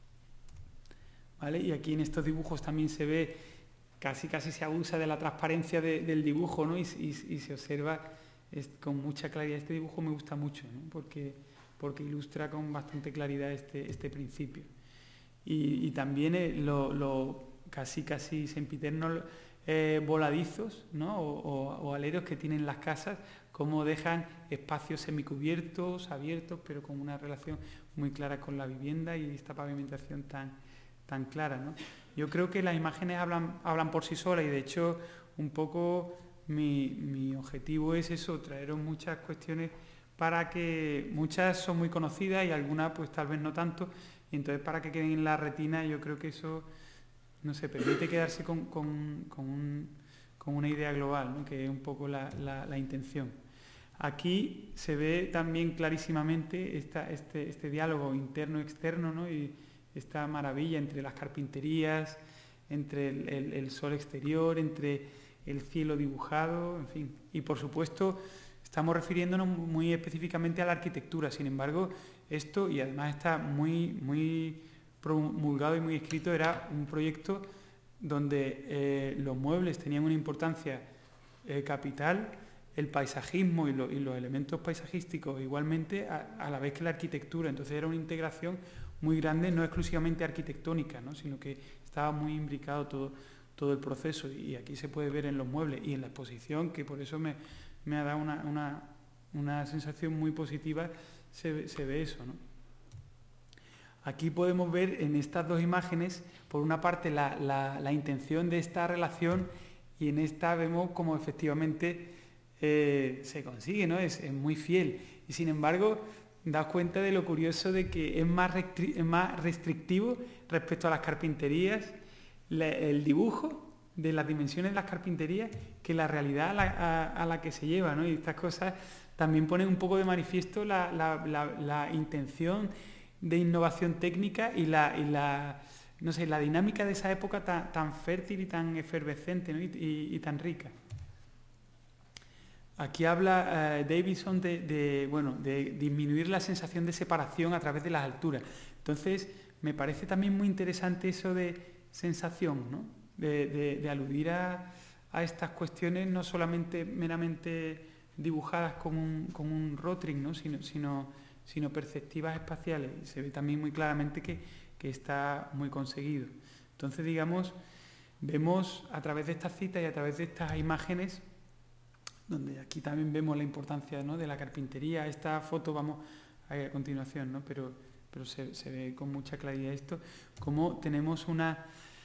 Speaker 3: ¿vale? Y aquí en estos dibujos también se ve, casi casi se abusa de la transparencia de, del dibujo, ¿no?, y, y, y se observa es, con mucha claridad. Este dibujo me gusta mucho, ¿no?, porque, porque ilustra con bastante claridad este, este principio. Y, y también eh, lo, lo casi casi sempiternos eh, voladizos, ¿no?, o, o, o aleros que tienen las casas, cómo dejan espacios semicubiertos, abiertos, pero con una relación muy clara con la vivienda y esta pavimentación tan, tan clara, ¿no? Yo creo que las imágenes hablan, hablan por sí solas, y de hecho un poco mi, mi objetivo es eso, traeros muchas cuestiones para que muchas son muy conocidas y algunas pues tal vez no tanto, y entonces para que queden en la retina. Yo creo que eso, no sé, permite quedarse con, con, con, un, con una idea global, ¿no?, que es un poco la, la, la intención. Aquí se ve también clarísimamente esta, este, este diálogo interno-externo, ¿no?, y esta maravilla entre las carpinterías, entre el, el, el sol exterior, entre el cielo dibujado, en fin. Y por supuesto estamos refiriéndonos muy específicamente a la arquitectura. Sin embargo, esto, y además está muy, muy promulgado y muy escrito, era un proyecto donde eh, los muebles tenían una importancia eh, capital, el paisajismo y, lo, y los elementos paisajísticos igualmente, a, a la vez que la arquitectura. Entonces era una integración muy grande, no exclusivamente arquitectónica, ¿no?, sino que estaba muy imbricado todo, todo el proceso, y aquí se puede ver en los muebles y en la exposición, que por eso me, me ha dado una, una, una sensación muy positiva. Se, se ve eso, ¿no? Aquí podemos ver en estas dos imágenes, por una parte, la, la, la intención de esta relación, y en esta vemos como efectivamente eh, se consigue, ¿no? Es, es muy fiel. Y sin embargo, daos cuenta de lo curioso de que es más, restri es más restrictivo respecto a las carpinterías, la, el dibujo de las dimensiones de las carpinterías, que la realidad a la, a, a la que se lleva, ¿no? Y estas cosas también ponen un poco de manifiesto la, la, la, la intención de innovación técnica y la, y la, no sé, la dinámica de esa época tan, tan fértil y tan efervescente, ¿no? y, y, y tan rica. Aquí habla uh, Davidson de, de, bueno, de disminuir la sensación de separación a través de las alturas. Entonces, me parece también muy interesante eso de sensación, ¿no? de, de, de aludir a, a estas cuestiones no solamente meramente dibujadas con un, con un rotring, ¿no? sino, sino, sino perspectivas espaciales. Y se ve también muy claramente que, que está muy conseguido. Entonces, digamos, vemos a través de estas citas y a través de estas imágenes, donde aquí también vemos la importancia, ¿no? de la carpintería. Esta foto vamos a ir a continuación, ¿no? pero, pero se, se ve con mucha claridad esto, cómo tenemos una,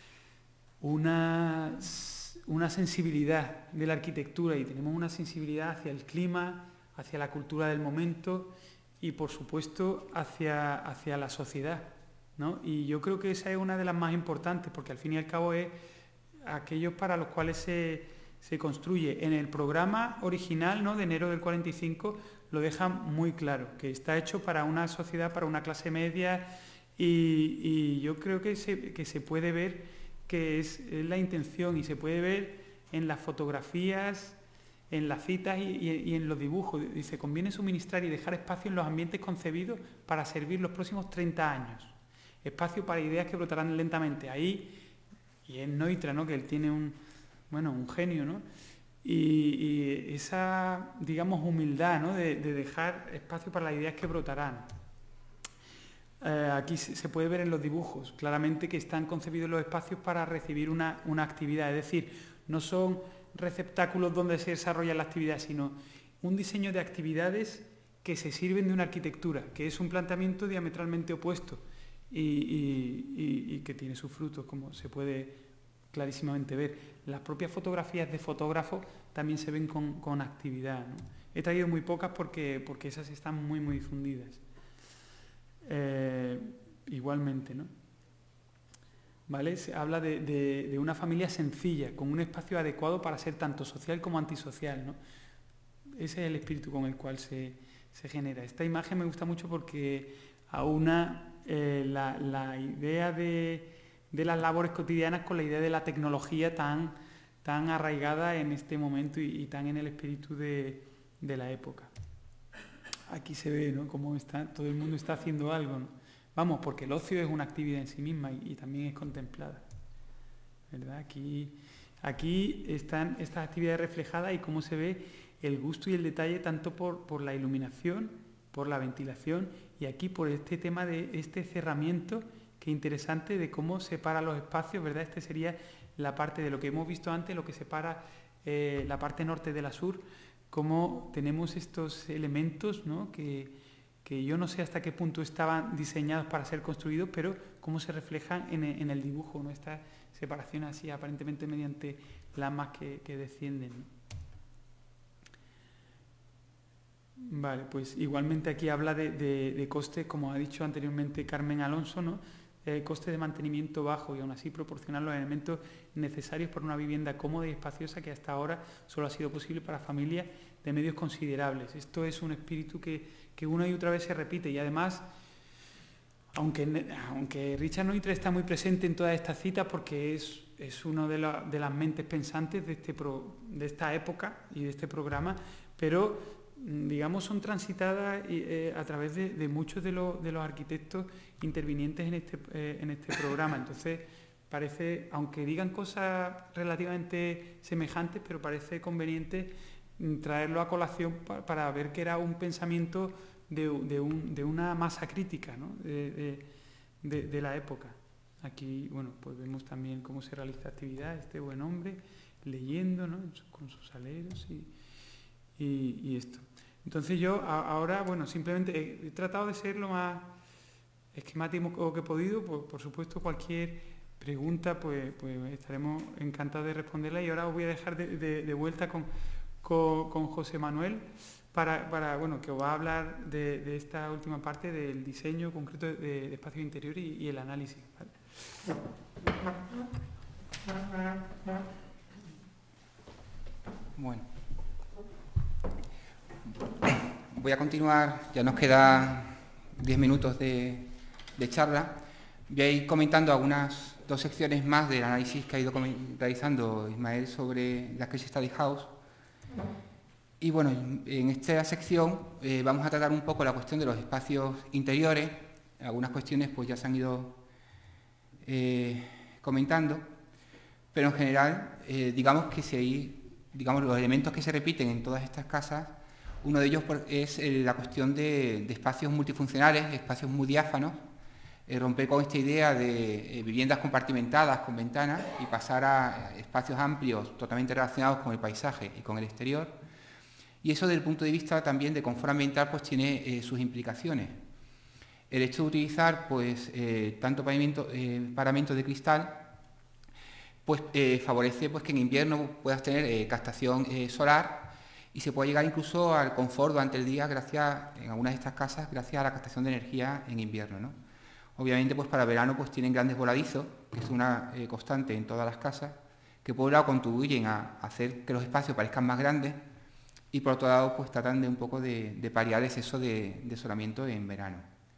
Speaker 3: una, una sensibilidad de la arquitectura y tenemos una sensibilidad hacia el clima, hacia la cultura del momento y, por supuesto, hacia, hacia la sociedad, ¿no? Y yo creo que esa es una de las más importantes, porque al fin y al cabo es aquellos para los cuales se... se construye. En el programa original, ¿no? de enero del cuarenta y cinco lo dejan muy claro, que está hecho para una sociedad, para una clase media y, y yo creo que se, que se puede ver que es, es la intención y se puede ver en las fotografías, en las citas y, y, y en los dibujos. Dice, conviene suministrar y dejar espacio en los ambientes concebidos para servir los próximos treinta años. Espacio para ideas que brotarán lentamente. Ahí, y es Neutra, ¿no? que él tiene un bueno, un genio, ¿no? Y, y esa, digamos, humildad, ¿no? de, de dejar espacio para las ideas que brotarán. Eh, aquí se, se puede ver en los dibujos, claramente que están concebidos los espacios para recibir una, una actividad, es decir, no son receptáculos donde se desarrolla la actividad, sino un diseño de actividades que se sirven de una arquitectura, que es un planteamiento diametralmente opuesto y, y, y, y que tiene sus frutos, como se puede clarísimamente ver. Las propias fotografías de fotógrafos también se ven con, con actividad, ¿no? He traído muy pocas porque, porque esas están muy, muy difundidas. Eh, igualmente, ¿no? ¿Vale? Se habla de, de, de una familia sencilla, con un espacio adecuado para ser tanto social como antisocial, ¿no? Ese es el espíritu con el cual se, se genera. Esta imagen me gusta mucho porque aúna eh, la, la idea de... de las labores cotidianas con la idea de la tecnología tan, tan arraigada en este momento y, y tan en el espíritu de, de la época. Aquí se ve, ¿no? Cómo está, todo el mundo está haciendo algo, ¿no? Vamos, porque el ocio es una actividad en sí misma y, y también es contemplada, ¿verdad? Aquí, aquí están estas actividades reflejadas y cómo se ve el gusto y el detalle tanto por, por la iluminación, por la ventilación y aquí por este tema de este cerramiento. Qué interesante de cómo separa los espacios, ¿verdad? Este sería la parte de lo que hemos visto antes, lo que separa eh, la parte norte de la sur, cómo tenemos estos elementos, ¿no? que, que yo no sé hasta qué punto estaban diseñados para ser construidos, pero cómo se reflejan en, en el dibujo, ¿no? Esta separación así, aparentemente mediante lamas que, que descienden, ¿no? Vale, pues igualmente aquí habla de, de, de costes, como ha dicho anteriormente Carmen Alonso, ¿no? Eh, coste de mantenimiento bajo y aún así proporcionar los elementos necesarios para una vivienda cómoda y espaciosa que hasta ahora solo ha sido posible para familias de medios considerables. Esto es un espíritu que, que una y otra vez se repite y además, aunque, aunque Richard Neutra está muy presente en todas estas citas porque es, es uno de, la, de las mentes pensantes de, este pro, de esta época y de este programa, pero digamos, son transitadas eh, a través de, de muchos de, lo, de los arquitectos intervinientes en este, eh, en este programa. Entonces, parece, aunque digan cosas relativamente semejantes, pero parece conveniente traerlo a colación pa, para ver que era un pensamiento de, de, un, de una masa crítica, ¿no? de, de, de, de la época. Aquí, bueno, pues vemos también cómo se realiza actividad, este buen hombre, leyendo, ¿no? Con sus aleros y, y, y esto. Entonces yo a, ahora, bueno, simplemente he, he tratado de ser lo más esquemático que he podido, pues por supuesto cualquier pregunta pues, pues estaremos encantados de responderla y ahora os voy a dejar de, de, de vuelta con, con, con José Manuel, para, para, bueno, que os va a hablar de, de esta última parte del diseño concreto de, de espacios interiores y, y el análisis, ¿vale?
Speaker 2: Bueno, voy a continuar, ya nos quedan diez minutos de, de charla. Voy a ir comentando algunas dos secciones más del análisis que ha ido realizando Ismael sobre la Case Study House. Y bueno, en esta sección eh, vamos a tratar un poco la cuestión de los espacios interiores. Algunas cuestiones pues ya se han ido eh, comentando, pero en general, eh, digamos que si hay, digamos, los elementos que se repiten en todas estas casas, uno de ellos es eh, la cuestión de, de espacios multifuncionales, espacios muy diáfanos, eh, romper con esta idea de eh, viviendas compartimentadas con ventanas y pasar a espacios amplios totalmente relacionados con el paisaje y con el exterior. Y eso desde el punto de vista también de confort ambiental pues tiene eh, sus implicaciones. El hecho de utilizar pues, eh, tanto pavimento, eh, paramento de cristal pues, eh, favorece pues, que en invierno puedas tener eh, captación eh, solar y se puede llegar incluso al confort durante el día gracias, en algunas de estas casas, gracias a la captación de energía en invierno, ¿no? Obviamente pues, para verano pues, tienen grandes voladizos, que es una eh, constante en todas las casas, que por un lado contribuyen a hacer que los espacios parezcan más grandes y por otro lado pues, tratan de un poco de, de paliar el exceso de, de solamiento en verano.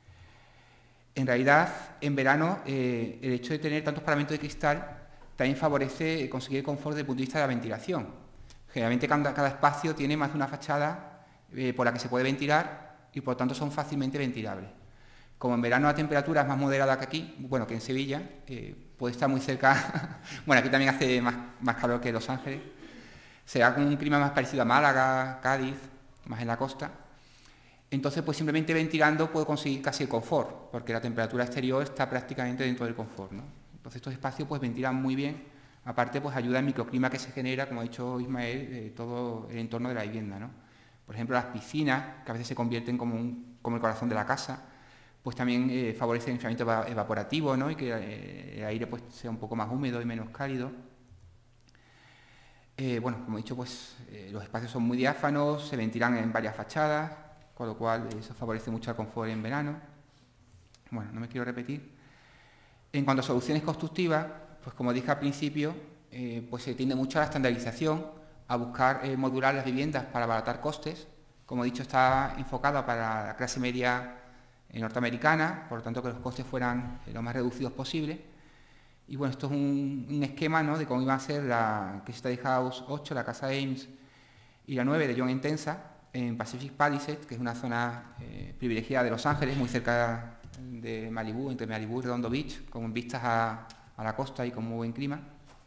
Speaker 2: En realidad, en verano, eh, el hecho de tener tantos paramentos de cristal también favorece conseguir confort desde el punto de vista de la ventilación. Generalmente cada, cada espacio tiene más de una fachada eh, por la que se puede ventilar y por lo tanto son fácilmente ventilables. Como en verano la temperatura es más moderada que aquí, bueno, que en Sevilla, eh, puede estar muy cerca, bueno, aquí también hace más, más calor que Los Ángeles, será con un clima más parecido a Málaga, Cádiz, más en la costa. Entonces, pues simplemente ventilando puedo conseguir casi el confort, porque la temperatura exterior está prácticamente dentro del confort, ¿no? Entonces estos espacios pues ventilan muy bien, aparte pues ayuda al microclima que se genera, como ha dicho Ismael, eh, todo el entorno de la vivienda, ¿no? Por ejemplo, las piscinas, que a veces se convierten como, un, como el corazón de la casa, pues también eh, favorecen el enfriamiento evaporativo, ¿no? Y que eh, el aire pues sea un poco más húmedo y menos cálido. Eh, bueno, como he dicho, pues eh, los espacios son muy diáfanos, se ventilan en varias fachadas, con lo cual eh, eso favorece mucho el confort en verano. Bueno, no me quiero repetir. En cuanto a soluciones constructivas, pues como dije al principio, eh, pues se tiende mucho a la estandarización, a buscar eh, modular las viviendas para abaratar costes. Como he dicho, está enfocada para la clase media eh, norteamericana, por lo tanto que los costes fueran eh, lo más reducidos posible. Y bueno, esto es un, un esquema, ¿no?, de cómo iba a ser la Case Study House ocho, la casa Ames, y la nueve de John Intensa, en Pacific Palisades, que es una zona eh, privilegiada de Los Ángeles, muy cerca de Malibú, entre Malibú y Redondo Beach, con vistas a, a la costa y con muy buen clima.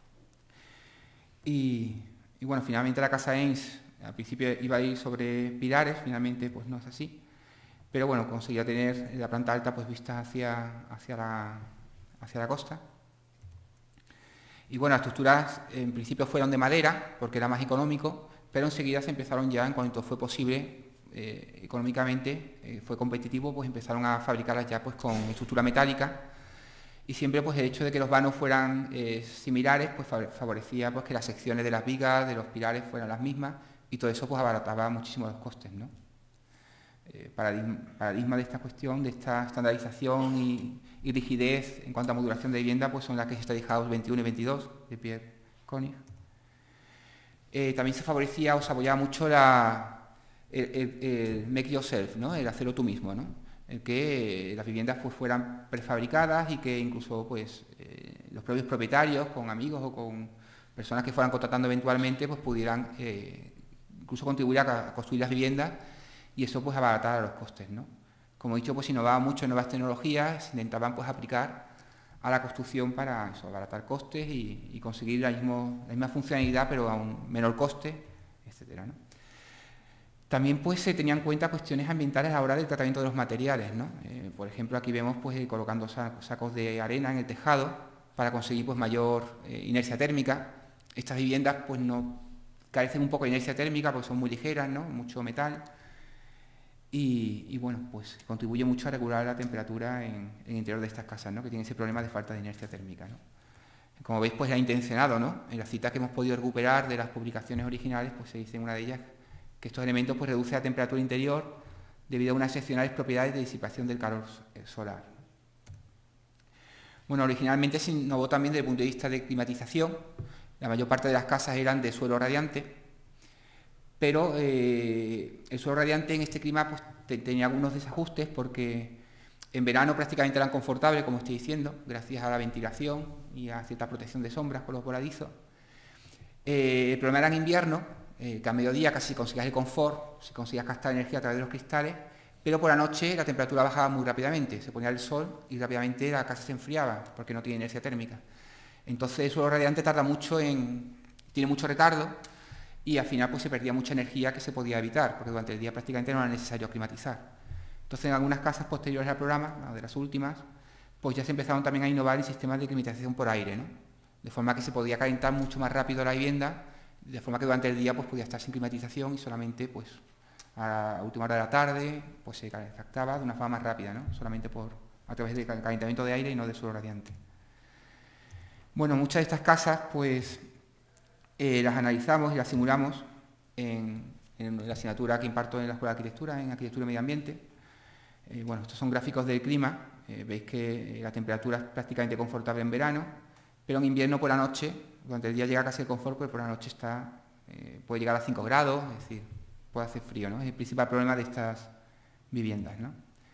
Speaker 2: Y, y bueno, finalmente la casa Ames, al principio iba a ir sobre pilares, finalmente pues no es así, pero bueno, conseguía tener la planta alta pues vistas hacia, hacia, la, hacia la costa. Y bueno, las estructuras en principio fueron de madera, porque era más económico, pero enseguida se empezaron ya, en cuanto fue posible, eh, económicamente, eh, fue competitivo, pues empezaron a fabricarlas ya pues con estructura metálica, y siempre pues el hecho de que los vanos fueran eh, similares, pues favorecía pues que las secciones de las vigas, de los pilares fueran las mismas, y todo eso pues abarataba muchísimo los costes, ¿no? Eh, paradigma, paradigma de esta cuestión, de esta estandarización y, y rigidez en cuanto a modulación de vivienda, pues son las Case Study House veintiuno y veintidós de Pierre Koenig. Eh, también se favorecía o se apoyaba mucho la, el, el, el make yourself, ¿no?, el hacerlo tú mismo, ¿no?, el que eh, las viviendas pues, fueran prefabricadas y que incluso pues, eh, los propios propietarios, con amigos o con personas que fueran contratando eventualmente, pues pudieran eh, incluso contribuir a, a construir las viviendas y eso pues abaratara los costes, ¿no? Como he dicho, pues innovaba mucho en nuevas tecnologías, se intentaban pues aplicar a la construcción para eso, abaratar costes y, y conseguir la, mismo, la misma funcionalidad pero a un menor coste, etcétera, ¿no? También pues se tenían en cuenta cuestiones ambientales a la hora del tratamiento de los materiales, ¿no? Eh, por ejemplo, aquí vemos pues eh, colocando sacos de arena en el tejado para conseguir pues mayor eh, inercia térmica. Estas viviendas pues no carecen un poco de inercia térmica porque son muy ligeras, ¿no?, mucho metal. Y, y bueno, pues contribuye mucho a regular la temperatura en, en el interior de estas casas, ¿no?, que tienen ese problema de falta de inercia térmica, ¿no? Como veis, pues era intencionado, ¿no? En las citas que hemos podido recuperar de las publicaciones originales, pues se dice en una de ellas que estos elementos pues reducen la temperatura interior debido a unas excepcionales propiedades de disipación del calor solar. Bueno, originalmente se innovó también desde el punto de vista de climatización. La mayor parte de las casas eran de suelo radiante, pero eh, el suelo radiante en este clima pues, te, tenía algunos desajustes porque en verano prácticamente eran confortables, como estoy diciendo, gracias a la ventilación y a cierta protección de sombras por los voladizos. Eh, el problema era en invierno, eh, que a mediodía casi conseguías el confort, si conseguías captar energía a través de los cristales, pero por la noche la temperatura bajaba muy rápidamente, se ponía el sol y rápidamente la casa se enfriaba porque no tiene inercia térmica. Entonces el suelo radiante tarda mucho en, tiene mucho retardo y al final pues se perdía mucha energía que se podía evitar, porque durante el día prácticamente no era necesario climatizar. Entonces en algunas casas posteriores al programa, de las últimas, pues ya se empezaron también a innovar en sistemas de climatización por aire, ¿no? De forma que se podía calentar mucho más rápido la vivienda, de forma que durante el día pues podía estar sin climatización y solamente pues a la última hora de la tarde pues se calentaba de una forma más rápida, ¿no? Solamente por, a través del calentamiento de aire y no del suelo radiante. Bueno, muchas de estas casas pues eh, las analizamos y las simulamos en, en la asignatura que imparto en la Escuela de Arquitectura, en Arquitectura y Medio Ambiente. Eh, bueno, estos son gráficos del clima, eh, veis que la temperatura es prácticamente confortable en verano, pero en invierno por la noche, durante el día llega casi el confort, pero por la noche está, eh, puede llegar a cinco grados, es decir, puede hacer frío, ¿no? Es el principal problema de estas viviendas, ¿no?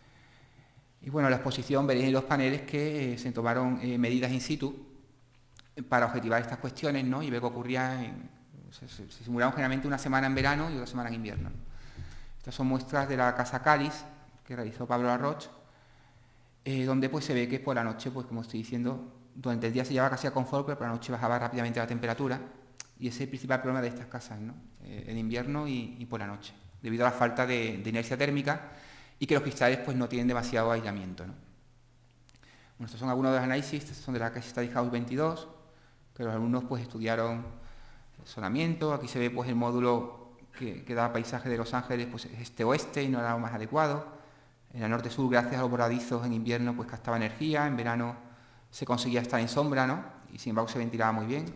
Speaker 2: Y bueno, en la exposición veréis en los paneles que eh, se tomaron eh, medidas in situ para objetivar estas cuestiones, ¿no? Y ver qué ocurría, en, se, se, se simularon generalmente una semana en verano y otra semana en invierno. Estas son muestras de la Casa Cáliz, que realizó Pablo Larroche, eh, donde pues se ve que por la noche, pues como estoy diciendo, durante el día se llevaba casi a confort, pero por la noche bajaba rápidamente la temperatura, y ese es el principal problema de estas casas, ¿no? Eh, en invierno y, y por la noche, debido a la falta de, de inercia térmica y que los cristales pues no tienen demasiado aislamiento, ¿no? Bueno, estos son algunos de los análisis, estos son de la Case Study House veintidós, que los alumnos pues estudiaron el sonamiento. Aquí se ve pues el módulo que, que da paisaje de Los Ángeles, pues es este-oeste y no era lo más adecuado. En el norte-sur, gracias a los voladizos, en invierno pues captaba energía, en verano se conseguía estar en sombra, ¿no? Y sin embargo se ventilaba muy bien.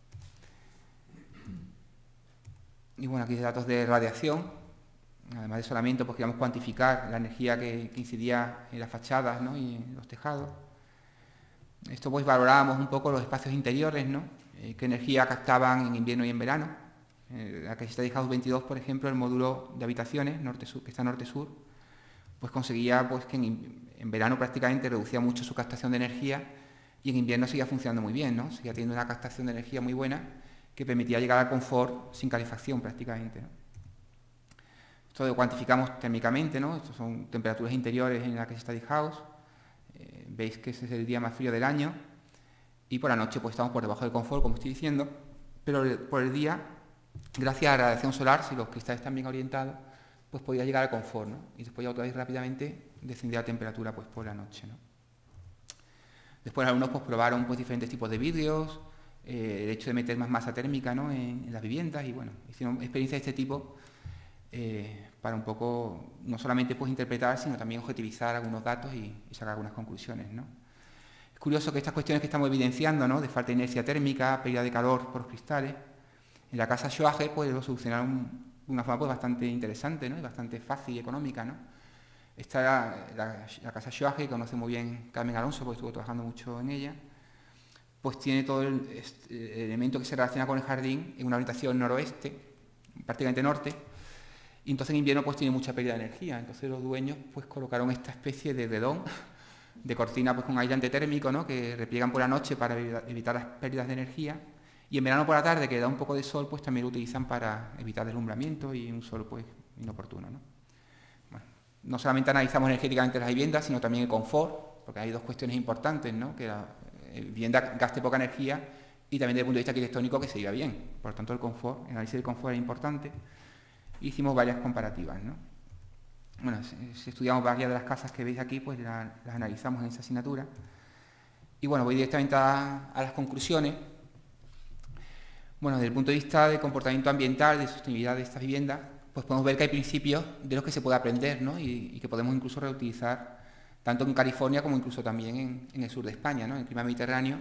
Speaker 2: Y bueno, aquí datos de radiación, además de solamiento, pues queríamos cuantificar la energía que, que incidía en las fachadas, ¿no? Y en los tejados. Esto pues valorábamos un poco los espacios interiores, ¿no? Eh, qué energía captaban en invierno y en verano. Eh, la Case Study House veintidós, por ejemplo, el módulo de habitaciones norte-sur, que está norte-sur, pues conseguía pues, que en, en verano prácticamente reducía mucho su captación de energía y en invierno seguía funcionando muy bien, ¿no? Seguía teniendo una captación de energía muy buena que permitía llegar al confort sin calefacción prácticamente, ¿no? Esto lo cuantificamos térmicamente, ¿no? Estos son temperaturas interiores en la Case Study House. Eh, veis que ese es el día más frío del año y por la noche pues estamos por debajo del confort, como estoy diciendo, pero por el día, gracias a la radiación solar, si los cristales están bien orientados, pues podía llegar al confort, ¿no? Y después ya otra vez rápidamente descendía la temperatura pues por la noche, ¿no? Después algunos pues probaron pues diferentes tipos de vidrios, eh, el hecho de meter más masa térmica, ¿no? en, en las viviendas y bueno, hicieron experiencias de este tipo eh, para un poco no solamente pues interpretar, sino también objetivizar algunos datos y, y sacar algunas conclusiones, ¿no? Es curioso que estas cuestiones que estamos evidenciando, ¿no? De falta de inercia térmica, pérdida de calor por los cristales, en la casa Schoage pues lo solucionaron de una forma pues, bastante interesante, ¿no? Y bastante fácil y económica, ¿no? Esta era la, la casa Schoage, que conoce muy bien Carmen Alonso, porque estuvo trabajando mucho en ella, pues tiene todo el, este, el elemento que se relaciona con el jardín en una habitación noroeste, prácticamente norte, y entonces en invierno pues tiene mucha pérdida de energía. Entonces los dueños pues colocaron esta especie de redón, de cortina pues con aislante térmico, ¿no? Que repliegan por la noche para evitar las pérdidas de energía, y en verano por la tarde, que da un poco de sol, pues también lo utilizan para evitar deslumbramiento y un sol pues inoportuno, ¿no? Bueno, no solamente analizamos energéticamente las viviendas, sino también el confort, porque hay dos cuestiones importantes, ¿no? Que la vivienda gaste poca energía y también desde el punto de vista arquitectónico que se viva bien. Por lo tanto, el confort, el análisis del confort es importante. Hicimos varias comparativas, ¿no? Bueno, si estudiamos varias de las casas que veis aquí, pues la, las analizamos en esa asignatura. Y bueno, voy directamente a, a las conclusiones. Bueno, desde el punto de vista del comportamiento ambiental, de sostenibilidad de estas viviendas, pues podemos ver que hay principios de los que se puede aprender, ¿no? y, y que podemos incluso reutilizar tanto en California como incluso también en, en el sur de España, ¿no? En el clima mediterráneo,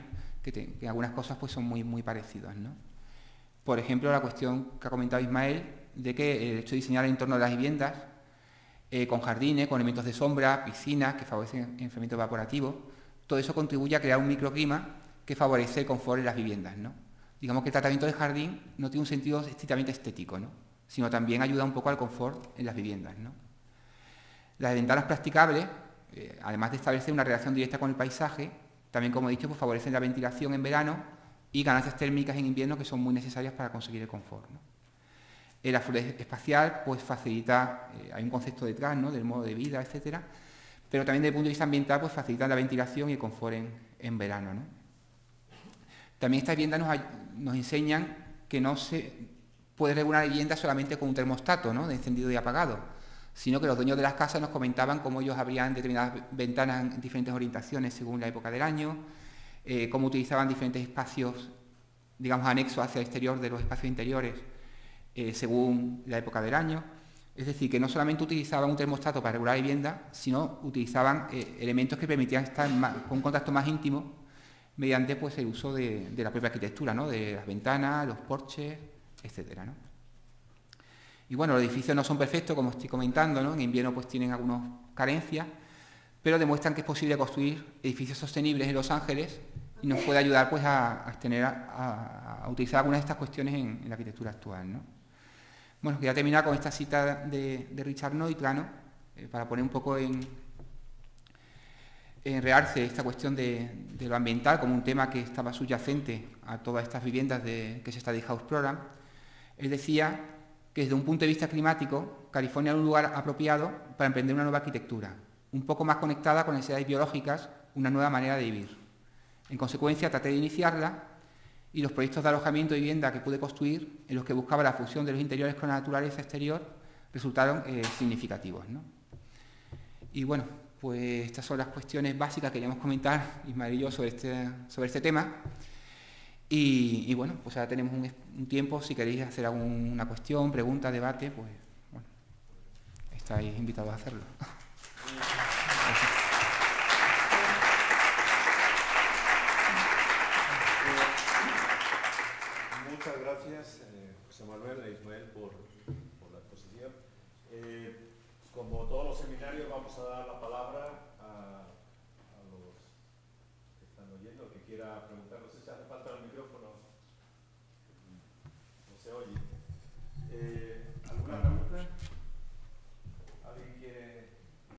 Speaker 2: que, te, que algunas cosas pues, son muy, muy parecidas, ¿no? Por ejemplo, la cuestión que ha comentado Ismael, de que el hecho de diseñar el entorno de las viviendas, eh, con jardines, con elementos de sombra, piscinas que favorecen el enfriamiento evaporativo, todo eso contribuye a crear un microclima que favorece el confort en las viviendas, ¿no? Digamos que el tratamiento del jardín no tiene un sentido estrictamente estético, ¿no? Sino también ayuda un poco al confort en las viviendas, ¿no? Las ventanas practicables, eh, además de establecer una relación directa con el paisaje, también, como he dicho, pues favorecen la ventilación en verano y ganancias térmicas en invierno que son muy necesarias para conseguir el confort, ¿no? La fluidez espacial pues facilita, eh, hay un concepto detrás, ¿no?, del modo de vida, etcétera, pero también desde el punto de vista ambiental pues facilitan la ventilación y el confort en, en verano, ¿no? También estas viviendas nos, nos enseñan que no se puede regular la vivienda solamente con un termostato, ¿no?, de encendido y apagado, sino que los dueños de las casas nos comentaban cómo ellos abrían determinadas ventanas en diferentes orientaciones según la época del año, eh, cómo utilizaban diferentes espacios, digamos, anexos hacia el exterior de los espacios interiores, eh, según la época del año. Es decir, que no solamente utilizaban un termostato para regular la vivienda, sino utilizaban eh, elementos que permitían estar más, con un contacto más íntimo mediante pues, el uso de, de la propia arquitectura, ¿no?, de las ventanas, los porches, etcétera, ¿no? Y bueno, los edificios no son perfectos, como estoy comentando, ¿no? En invierno pues tienen algunas carencias, pero demuestran que es posible construir edificios sostenibles en Los Ángeles y nos puede ayudar pues, a, a, tener, a, a utilizar algunas de estas cuestiones en, en la arquitectura actual, ¿no? Bueno, quería terminar con esta cita de, de Richard Neutra, eh, para poner un poco en, en realce esta cuestión de, de lo ambiental como un tema que estaba subyacente a todas estas viviendas de, que es Study House Program. Él decía que desde un punto de vista climático, California es un lugar apropiado para emprender una nueva arquitectura, un poco más conectada con necesidades biológicas, una nueva manera de vivir. En consecuencia, traté de iniciarla y los proyectos de alojamiento y vivienda que pude construir, en los que buscaba la fusión de los interiores con la naturaleza exterior, resultaron eh, significativos, ¿no? Y bueno, pues estas son las cuestiones básicas que queríamos comentar, Ismael y yo, sobre este, sobre este tema. Y, y bueno, pues ahora tenemos un, un tiempo, si queréis hacer alguna cuestión, pregunta, debate, pues bueno, estáis invitados a hacerlo.
Speaker 1: Muchas gracias, eh, José Manuel e Ismael, por, por la exposición. Eh, como todos los seminarios, vamos a dar la palabra a, a los que están oyendo, que quiera preguntar. No sé si hace falta el micrófono, no se oye. Eh,